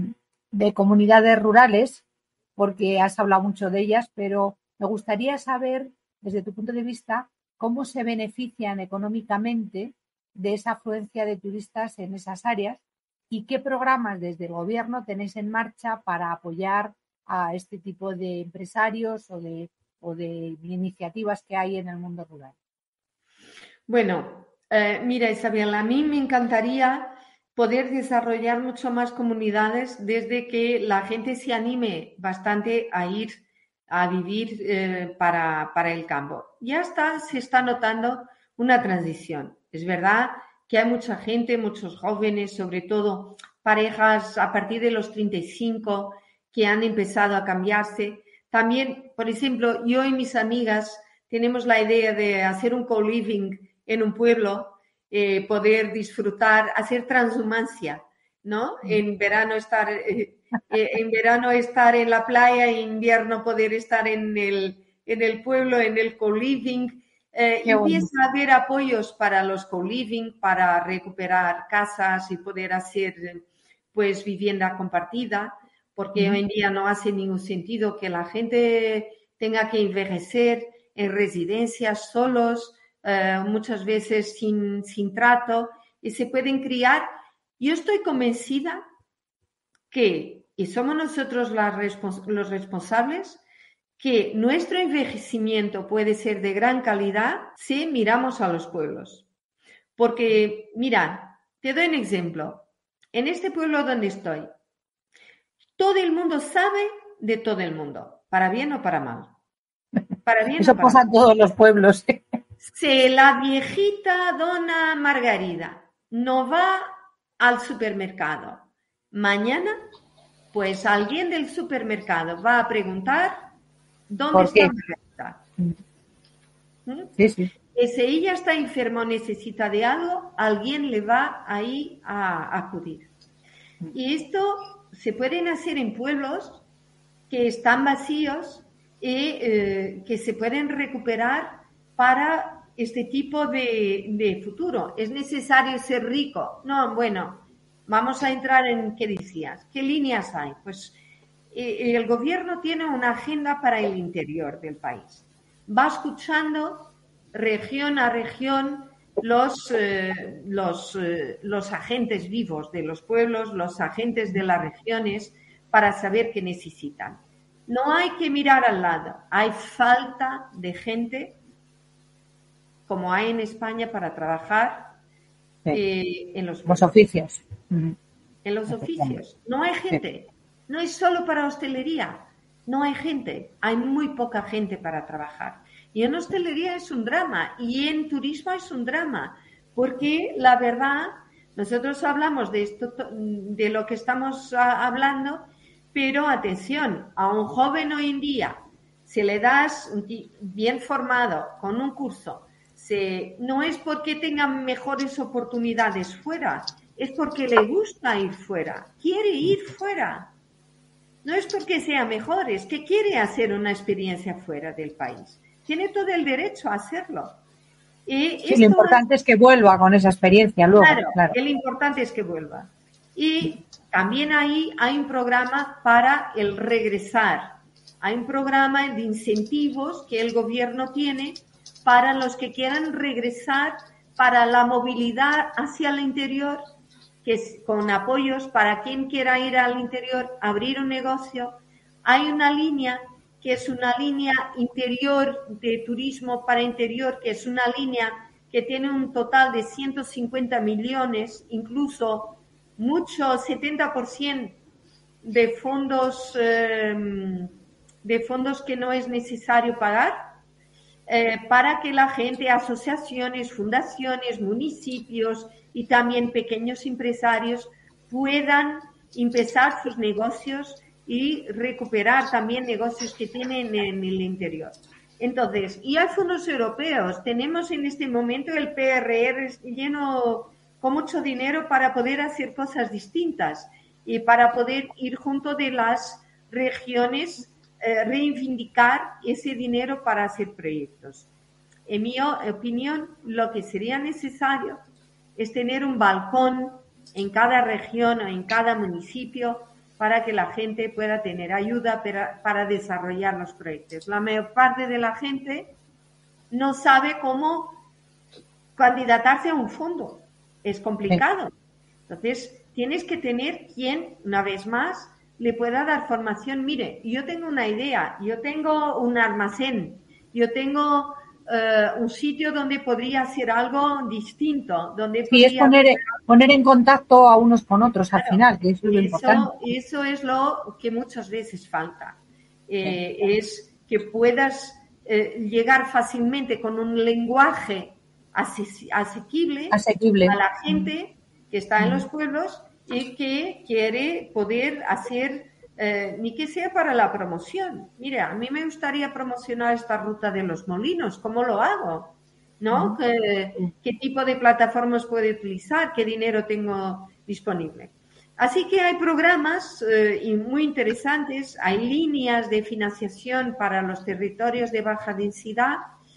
de comunidades rurales, porque has hablado mucho de ellas, pero me gustaría saber, desde tu punto de vista, cómo se benefician económicamente de esa afluencia de turistas en esas áreas y qué programas desde el gobierno tenéis en marcha para apoyar a este tipo de empresarios o de, o de iniciativas que hay en el mundo rural.
Bueno, eh, mira, Isabel, a mí me encantaría poder desarrollar mucho más comunidades desde que la gente se anime bastante a ir a vivir eh, para, para el campo. Ya está, se está notando una transición. Es verdad que hay mucha gente, muchos jóvenes, sobre todo parejas a partir de los treinta y cinco, que han empezado a cambiarse. También, por ejemplo, yo y mis amigas tenemos la idea de hacer un co-living en un pueblo, eh, poder disfrutar, hacer transhumancia, ¿no? En verano estar, eh, eh, en verano estar en la playa, en invierno poder estar en el, en el pueblo, en el co-living. Eh, empieza a haber apoyos para los co-living, para recuperar casas y poder hacer, pues, vivienda compartida, porque mm. hoy en día no hace ningún sentido que la gente tenga que envejecer en residencias solos, Uh, muchas veces sin, sin trato, y se pueden criar. Yo estoy convencida que, y somos nosotros las respons- los responsables, que nuestro envejecimiento puede ser de gran calidad si miramos a los pueblos. Porque, mira, te doy un ejemplo. En este pueblo donde estoy, todo el mundo sabe de todo el mundo, para bien o para mal. Para bien
Eso
o para
pasa
mal.
en todos los pueblos.
Si la viejita dona Margarida no va al supermercado mañana, pues alguien del supermercado va a preguntar dónde está Margarida. ¿Mm?
Sí, sí.
Y si ella está enferma o necesita de algo, alguien le va ahí a acudir. Y esto se pueden hacer en pueblos que están vacíos y eh, que se pueden recuperar para este tipo de, de futuro. ¿Es necesario ser rico? No, bueno, vamos a entrar en qué decías. ¿Qué líneas hay? Pues eh, el gobierno tiene una agenda para el interior del país. Va escuchando región a región los, eh, los, eh, los agentes vivos de los pueblos, los agentes de las regiones, para saber qué necesitan. No hay que mirar al lado, hay falta de gente, como hay en España, para trabajar sí. eh, en los,
los oficios.
En los oficios. No hay gente, sí. No es solo para hostelería, no hay gente, hay muy poca gente para trabajar. Y en hostelería es un drama, y en turismo es un drama, porque la verdad, nosotros hablamos de esto, de lo que estamos hablando, pero atención, a un joven hoy en día, si le das bien formado, con un curso, se, no es porque tenga mejores oportunidades fuera, es porque le gusta ir fuera, quiere ir fuera. No es porque sea mejor, es que quiere hacer una experiencia fuera del país. Tiene todo el derecho a hacerlo. Y
sí, lo importante es, es que vuelva con esa experiencia luego.
Claro, claro, lo importante es que vuelva. Y también ahí hay un programa para el regresar. Hay un programa de incentivos que el gobierno tiene para los que quieran regresar, para la movilidad hacia el interior, que es con apoyos para quien quiera ir al interior, abrir un negocio. Hay una línea que es una línea interior de turismo para interior, que es una línea que tiene un total de ciento cincuenta millones, incluso mucho, setenta por ciento de fondos, eh, de fondos que no es necesario pagar, eh, para que la gente, asociaciones, fundaciones, municipios y también pequeños empresarios puedan empezar sus negocios y recuperar también negocios que tienen en el interior. Entonces, y hay fondos europeos. Tenemos en este momento el P R R lleno con mucho dinero para poder hacer cosas distintas y para poder ir junto de las regiones, eh, reivindicar ese dinero para hacer proyectos. En mi opinión, lo que sería necesario es tener un balcón en cada región o en cada municipio para que la gente pueda tener ayuda para, para desarrollar los proyectos. La mayor parte de la gente no sabe cómo candidatarse a un fondo. Es complicado. Entonces, tienes que tener quien, una vez más, le pueda dar formación. Mire, yo tengo una idea, yo tengo un almacén, yo tengo uh, un sitio donde podría hacer algo distinto. Donde
sí, es poner, poner en contacto a unos con otros al claro, final, que eso es lo
eso,
importante.
Eso es lo que muchas veces falta. Eh, sí. Es que puedas eh, llegar fácilmente con un lenguaje asequible,
asequible.
a la gente que está en los pueblos y que quiere poder hacer, eh, ni que sea para la promoción. Mira, a mí me gustaría promocionar esta ruta de los molinos. ¿Cómo lo hago? ¿No? ¿Qué, qué tipo de plataformas puedo utilizar? ¿Qué dinero tengo disponible? Así que hay programas eh, muy interesantes, hay líneas de financiación para los territorios de baja densidad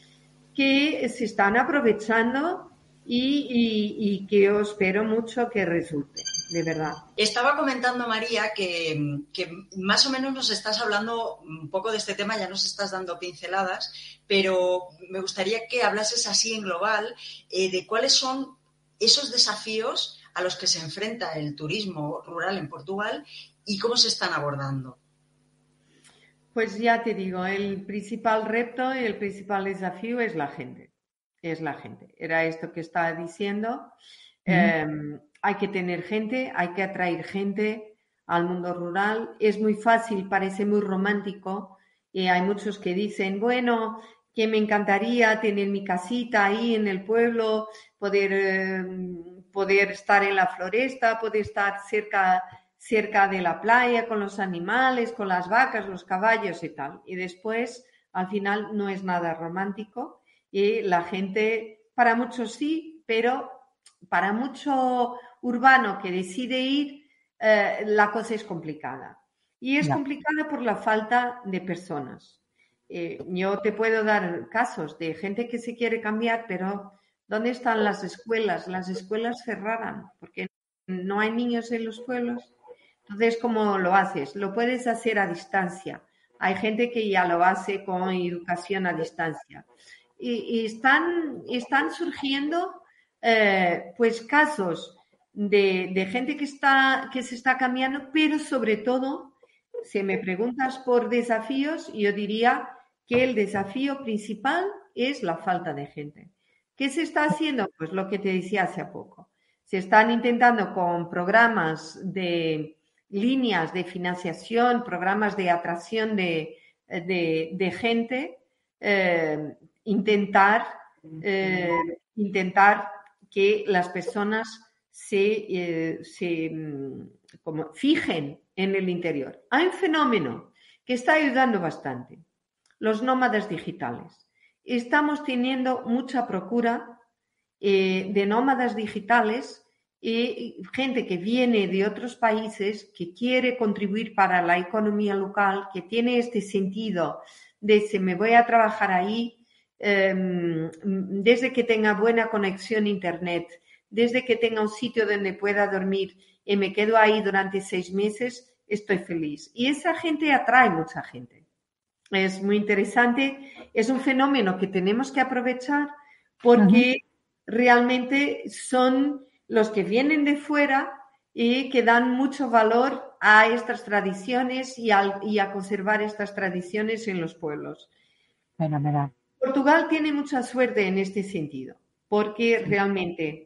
que se están aprovechando y, y, y que yo espero mucho que resulte, de verdad.
Estaba comentando, María, que, que más o menos nos estás hablando un poco de este tema, ya nos estás dando pinceladas, pero me gustaría que hablases así en global eh, de cuáles son esos desafíos a los que se enfrenta el turismo rural en Portugal y cómo se están abordando.
Pues ya te digo, el principal reto y el principal desafío es la gente. Es la gente. Era esto que estaba diciendo. Mm. Eh, hay que tener gente, hay que atraer gente al mundo rural. Es muy fácil, parece muy romántico. Y hay muchos que dicen, bueno, que me encantaría tener mi casita ahí en el pueblo, poder, eh, poder estar en la floresta, poder estar cerca... cerca de la playa, con los animales, con las vacas, los caballos y tal. Y después, al final, no es nada romántico y la gente, para muchos sí, pero para mucho urbano que decide ir, eh, la cosa es complicada. Y es no. complicada por la falta de personas. Eh, yo te puedo dar casos de gente que se quiere cambiar, pero ¿dónde están las escuelas? Las escuelas cerraran porque no hay niños en los pueblos. Entonces, ¿cómo lo haces? Lo puedes hacer a distancia. Hay gente que ya lo hace con educación a distancia. Y, y están, están surgiendo eh, pues casos de, de gente que, está, que se está cambiando, pero sobre todo, si me preguntas por desafíos, yo diría que el desafío principal es la falta de gente. ¿Qué se está haciendo? Pues lo que te decía hace poco. Se están intentando con programas de líneas de financiación, programas de atracción de, de, de gente, eh, intentar, eh, intentar que las personas se, eh, se como fijen en el interior. Hay un fenómeno que está ayudando bastante, los nómadas digitales. Estamos teniendo mucha procura eh, de nómadas digitales y gente que viene de otros países, que quiere contribuir para la economía local, que tiene este sentido de si me voy a trabajar ahí, eh, desde que tenga buena conexión a internet, desde que tenga un sitio donde pueda dormir y me quedo ahí durante seis meses, estoy feliz. Y esa gente atrae mucha gente. Es muy interesante. Es un fenómeno que tenemos que aprovechar porque uh-huh. realmente son los que vienen de fuera y que dan mucho valor a estas tradiciones y a, y a conservar estas tradiciones en los pueblos.
Fenomenal.
Portugal tiene mucha suerte en este sentido, porque realmente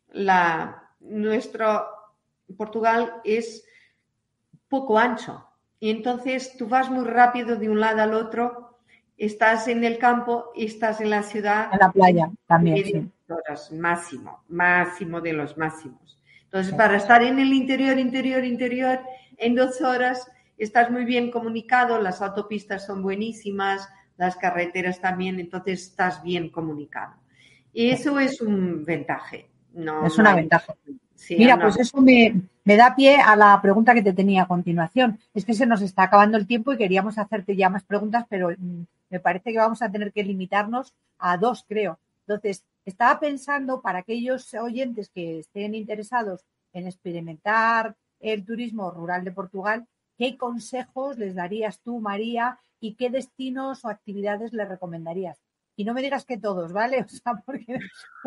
la, nuestro Portugal es poco ancho. Y entonces tú vas muy rápido de un lado al otro, estás en el campo y estás en la ciudad.
En la playa también, sí.
Horas, máximo, máximo de los máximos. Entonces, sí. Para estar en el interior, interior, interior, en dos horas estás muy bien comunicado, las autopistas son buenísimas, las carreteras también, entonces estás bien comunicado. Y eso sí. Es un ventaje. No,
es una
no hay...
ventaja.
Sí,
Mira,
no.
Pues eso me, me da pie a la pregunta que te tenía a continuación. Es que se nos está acabando el tiempo y queríamos hacerte ya más preguntas, pero mm, me parece que vamos a tener que limitarnos a dos, creo. Entonces, estaba pensando para aquellos oyentes que estén interesados en experimentar el turismo rural de Portugal, ¿qué consejos les darías tú, María, y qué destinos o actividades les recomendarías? Y no me digas que todos, ¿vale? O sea, porque...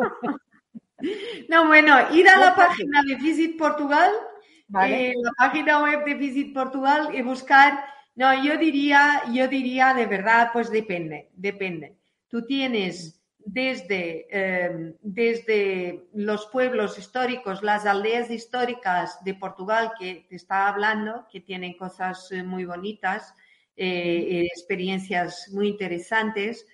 No, bueno, ir a la página de Visit Portugal,
vale.
eh, la página web de Visit Portugal y buscar, no, yo diría, yo diría de verdad, pues depende, depende. Tú tienes desde, eh, desde los pueblos históricos, las aldeas históricas de Portugal que te estaba hablando, que tienen cosas muy bonitas, eh, experiencias muy interesantes,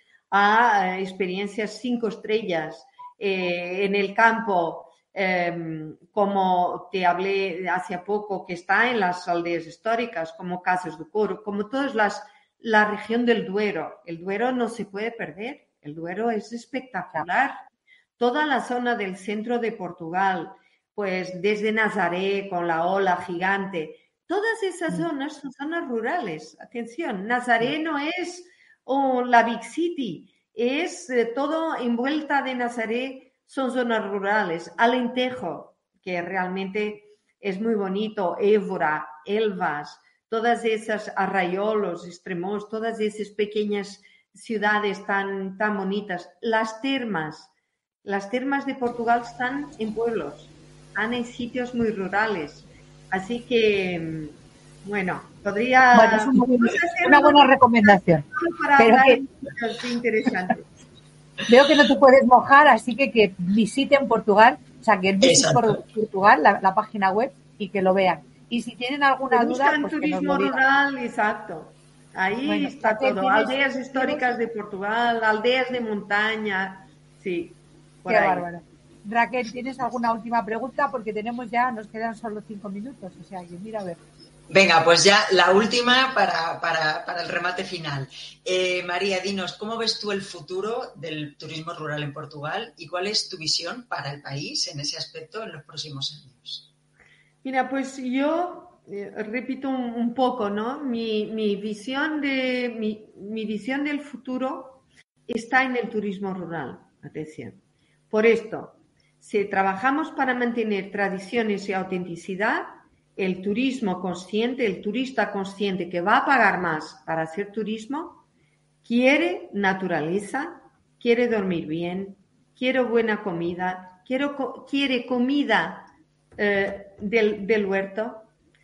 a experiencias cinco estrellas, Eh, en el campo, eh, como te hablé hace poco, que está en las aldeas históricas, como Casas do Coro, como todas las, la región del Duero. El Duero no se puede perder, el Duero es espectacular. Toda la zona del centro de Portugal, pues desde Nazaré con la ola gigante, todas esas zonas son zonas rurales. Atención, Nazaré no es oh, la Big City, es eh, todo envuelta de Nazaré, son zonas rurales. Alentejo, que realmente es muy bonito, Évora, Elvas, todas esas Arraiolos, Extremos, todas esas pequeñas ciudades tan, tan bonitas. Las termas, las termas de Portugal están en pueblos, están en sitios muy rurales. Así que, bueno, podría...
Bueno, es una buena, una buena recomendación.
Para
pero que,
interesante.
Veo que no te puedes mojar, así que que visiten Portugal, o sea, que visiten por Portugal, la, la página web, y que lo vean. Y si tienen alguna duda, pues
turismo
que nos lo digan.
Rural, exacto. Ahí bueno, está todo. Tienes, aldeas históricas tienes... de Portugal, aldeas de montaña, sí. Por
Qué
ahí.
bárbaro. Raquel, ¿tienes alguna última pregunta? Porque tenemos ya, nos quedan solo cinco minutos, o sea, que mira a ver.
Venga, pues ya la última para, para, para el remate final. Eh, María, dinos, ¿cómo ves tú el futuro del turismo rural en Portugal y cuál es tu visión para el país en ese aspecto en los próximos años?
Mira, pues yo eh, repito un, un poco, ¿no? Mi, mi, visión de, mi, mi visión del futuro está en el turismo rural. Atención. Por esto, si trabajamos para mantener tradiciones y autenticidad, el turismo consciente, el turista consciente que va a pagar más para hacer turismo, quiere naturaleza, quiere dormir bien, quiere buena comida, quiero, quiere comida eh, del, del huerto,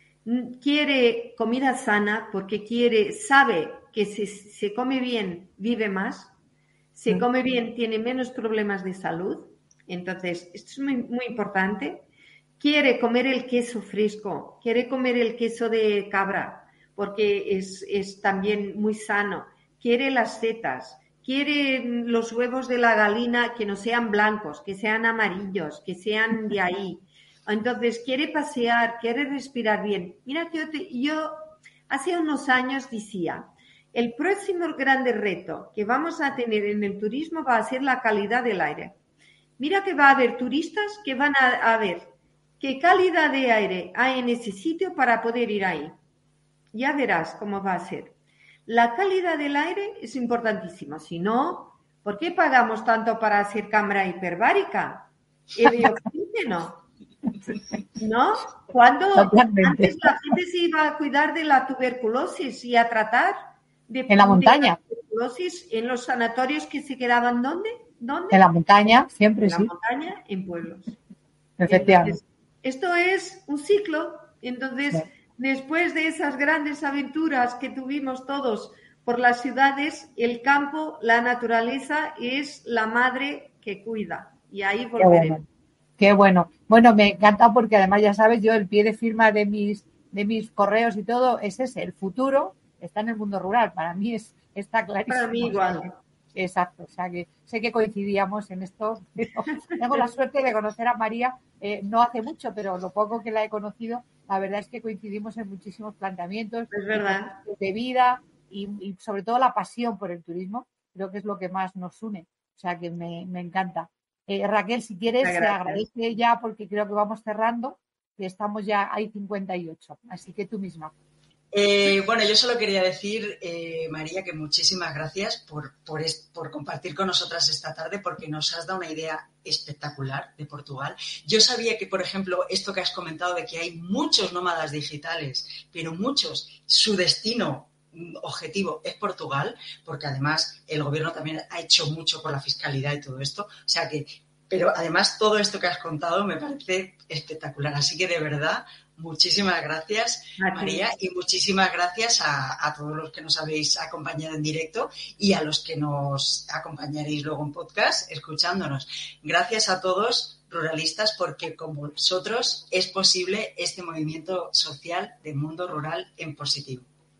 quiere comida sana porque quiere, sabe que si se come bien vive más, se come bien tiene menos problemas de salud. Entonces, esto es muy, muy importante. Quiere comer el queso fresco, quiere comer el queso de cabra porque es, es también muy sano. Quiere las setas, quiere los huevos de la gallina que no sean blancos, que sean amarillos, que sean de ahí. Entonces, quiere pasear, quiere respirar bien. Mira que yo, te, yo hace unos años decía, el próximo grande reto que vamos a tener en el turismo va a ser la calidad del aire. Mira que va a haber turistas que van a, a ver qué calidad de aire hay en ese sitio para poder ir ahí. Ya verás cómo va a ser. La calidad del aire es importantísima. Si no, ¿por qué pagamos tanto para hacer cámara hiperbárica? El oxígeno. ¿No? Cuando antes la gente se iba a cuidar de la tuberculosis y a tratar de,
en la montaña.
De la tuberculosis en los sanatorios que se quedaban ¿dónde? ¿Dónde?
En la montaña, siempre
en
sí.
En la montaña, en pueblos.
Efectivamente.
Entonces, esto es un ciclo. Entonces, sí. Después de esas grandes aventuras que tuvimos todos por las ciudades, el campo, la naturaleza es la madre que cuida. Y ahí volveremos.
Qué bueno. Bueno, me encanta porque además ya sabes, yo el pie de firma de mis, de mis correos y todo es ese, el futuro está en el mundo rural. Para mí es, está clarísimo.
Para mí igual.
Exacto, o sea que sé que coincidíamos en esto. Pero tengo la suerte de conocer a María, eh, no hace mucho, pero lo poco que la he conocido, la verdad es que coincidimos en muchísimos planteamientos
es verdad.
de vida y, y sobre todo la pasión por el turismo, creo que es lo que más nos une, o sea que me, me encanta. Eh, Raquel, si quieres, te agradece ya porque creo que vamos cerrando, que estamos ya, hay cincuenta y ocho, así que tú misma.
Eh, bueno, yo solo quería decir, eh, María, que muchísimas gracias por, por, es, por compartir con nosotras esta tarde, porque nos has dado una idea espectacular de Portugal. Yo sabía que, por ejemplo, esto que has comentado de que hay muchos nómadas digitales, pero muchos, su destino objetivo es Portugal, porque además el gobierno también ha hecho mucho por la fiscalidad y todo esto. O sea que, pero además todo esto que has contado me parece espectacular. Así que de verdad, muchísimas gracias, María, y muchísimas gracias a, a todos los que nos habéis acompañado en directo y a los que nos acompañaréis luego en podcast escuchándonos. Gracias a todos, ruralistas, porque con vosotros es posible este movimiento social de Mundo Rural en Positivo.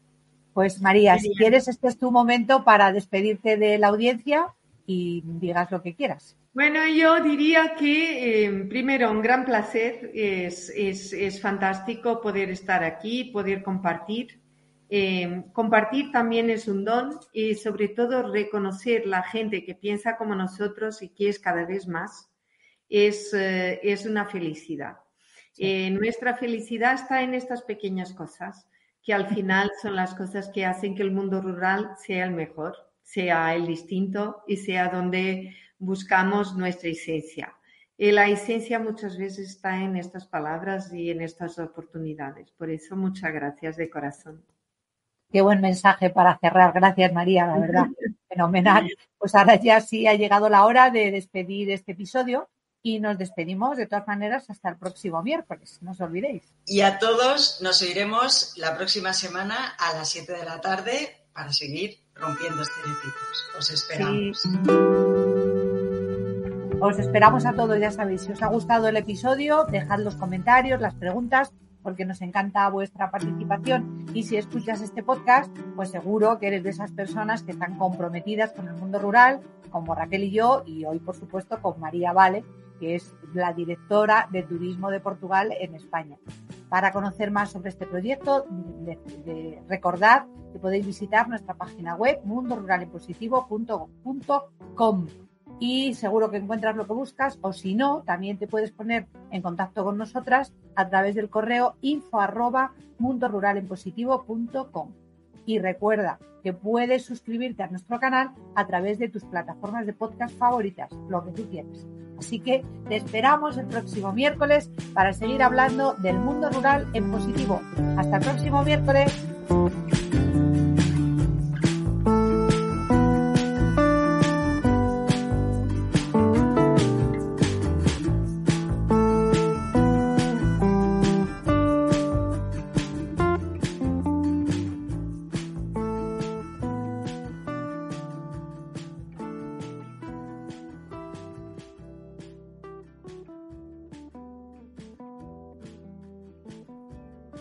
Pues María, si quieres, este es tu momento para despedirte de la audiencia y digas lo que quieras.
Bueno, yo diría que, eh, primero, un gran placer. Es, es, es fantástico poder estar aquí, poder compartir. Eh, compartir también es un don y, sobre todo, reconocer la gente que piensa como nosotros y que es cada vez más, es, eh, es una felicidad. Sí. Eh, nuestra felicidad está en estas pequeñas cosas, que al final son las cosas que hacen que el mundo rural sea el mejor, sea el distinto y sea donde buscamos nuestra esencia. Y la esencia muchas veces está en estas palabras y en estas oportunidades. Por eso, muchas gracias de corazón.
Qué buen mensaje para cerrar. Gracias, María, la verdad. Fenomenal. Pues ahora ya sí ha llegado la hora de despedir este episodio y nos despedimos de todas maneras hasta el próximo miércoles. No os olvidéis.
Y a todos nos oiremos la próxima semana a las siete de la tarde para seguir rompiendo estereotipos. Os esperamos. Sí.
Os esperamos a todos, ya sabéis. Si os ha gustado el episodio, dejad los comentarios, las preguntas, porque nos encanta vuestra participación. Y si escuchas este podcast, pues seguro que eres de esas personas que están comprometidas con el mundo rural, como Raquel y yo, y hoy, por supuesto, con María Vale, que es la directora de Turismo de Portugal en España. Para conocer más sobre este proyecto, de, de, recordad que podéis visitar nuestra página web mundo rural en positivo punto com y seguro que encuentras lo que buscas, o si no, también te puedes poner en contacto con nosotras a través del correo info arroba mundo rural en positivo punto com. Y recuerda que puedes suscribirte a nuestro canal a través de tus plataformas de podcast favoritas, lo que tú quieras. Así que te esperamos el próximo miércoles para seguir hablando del mundo rural en positivo. Hasta el próximo miércoles.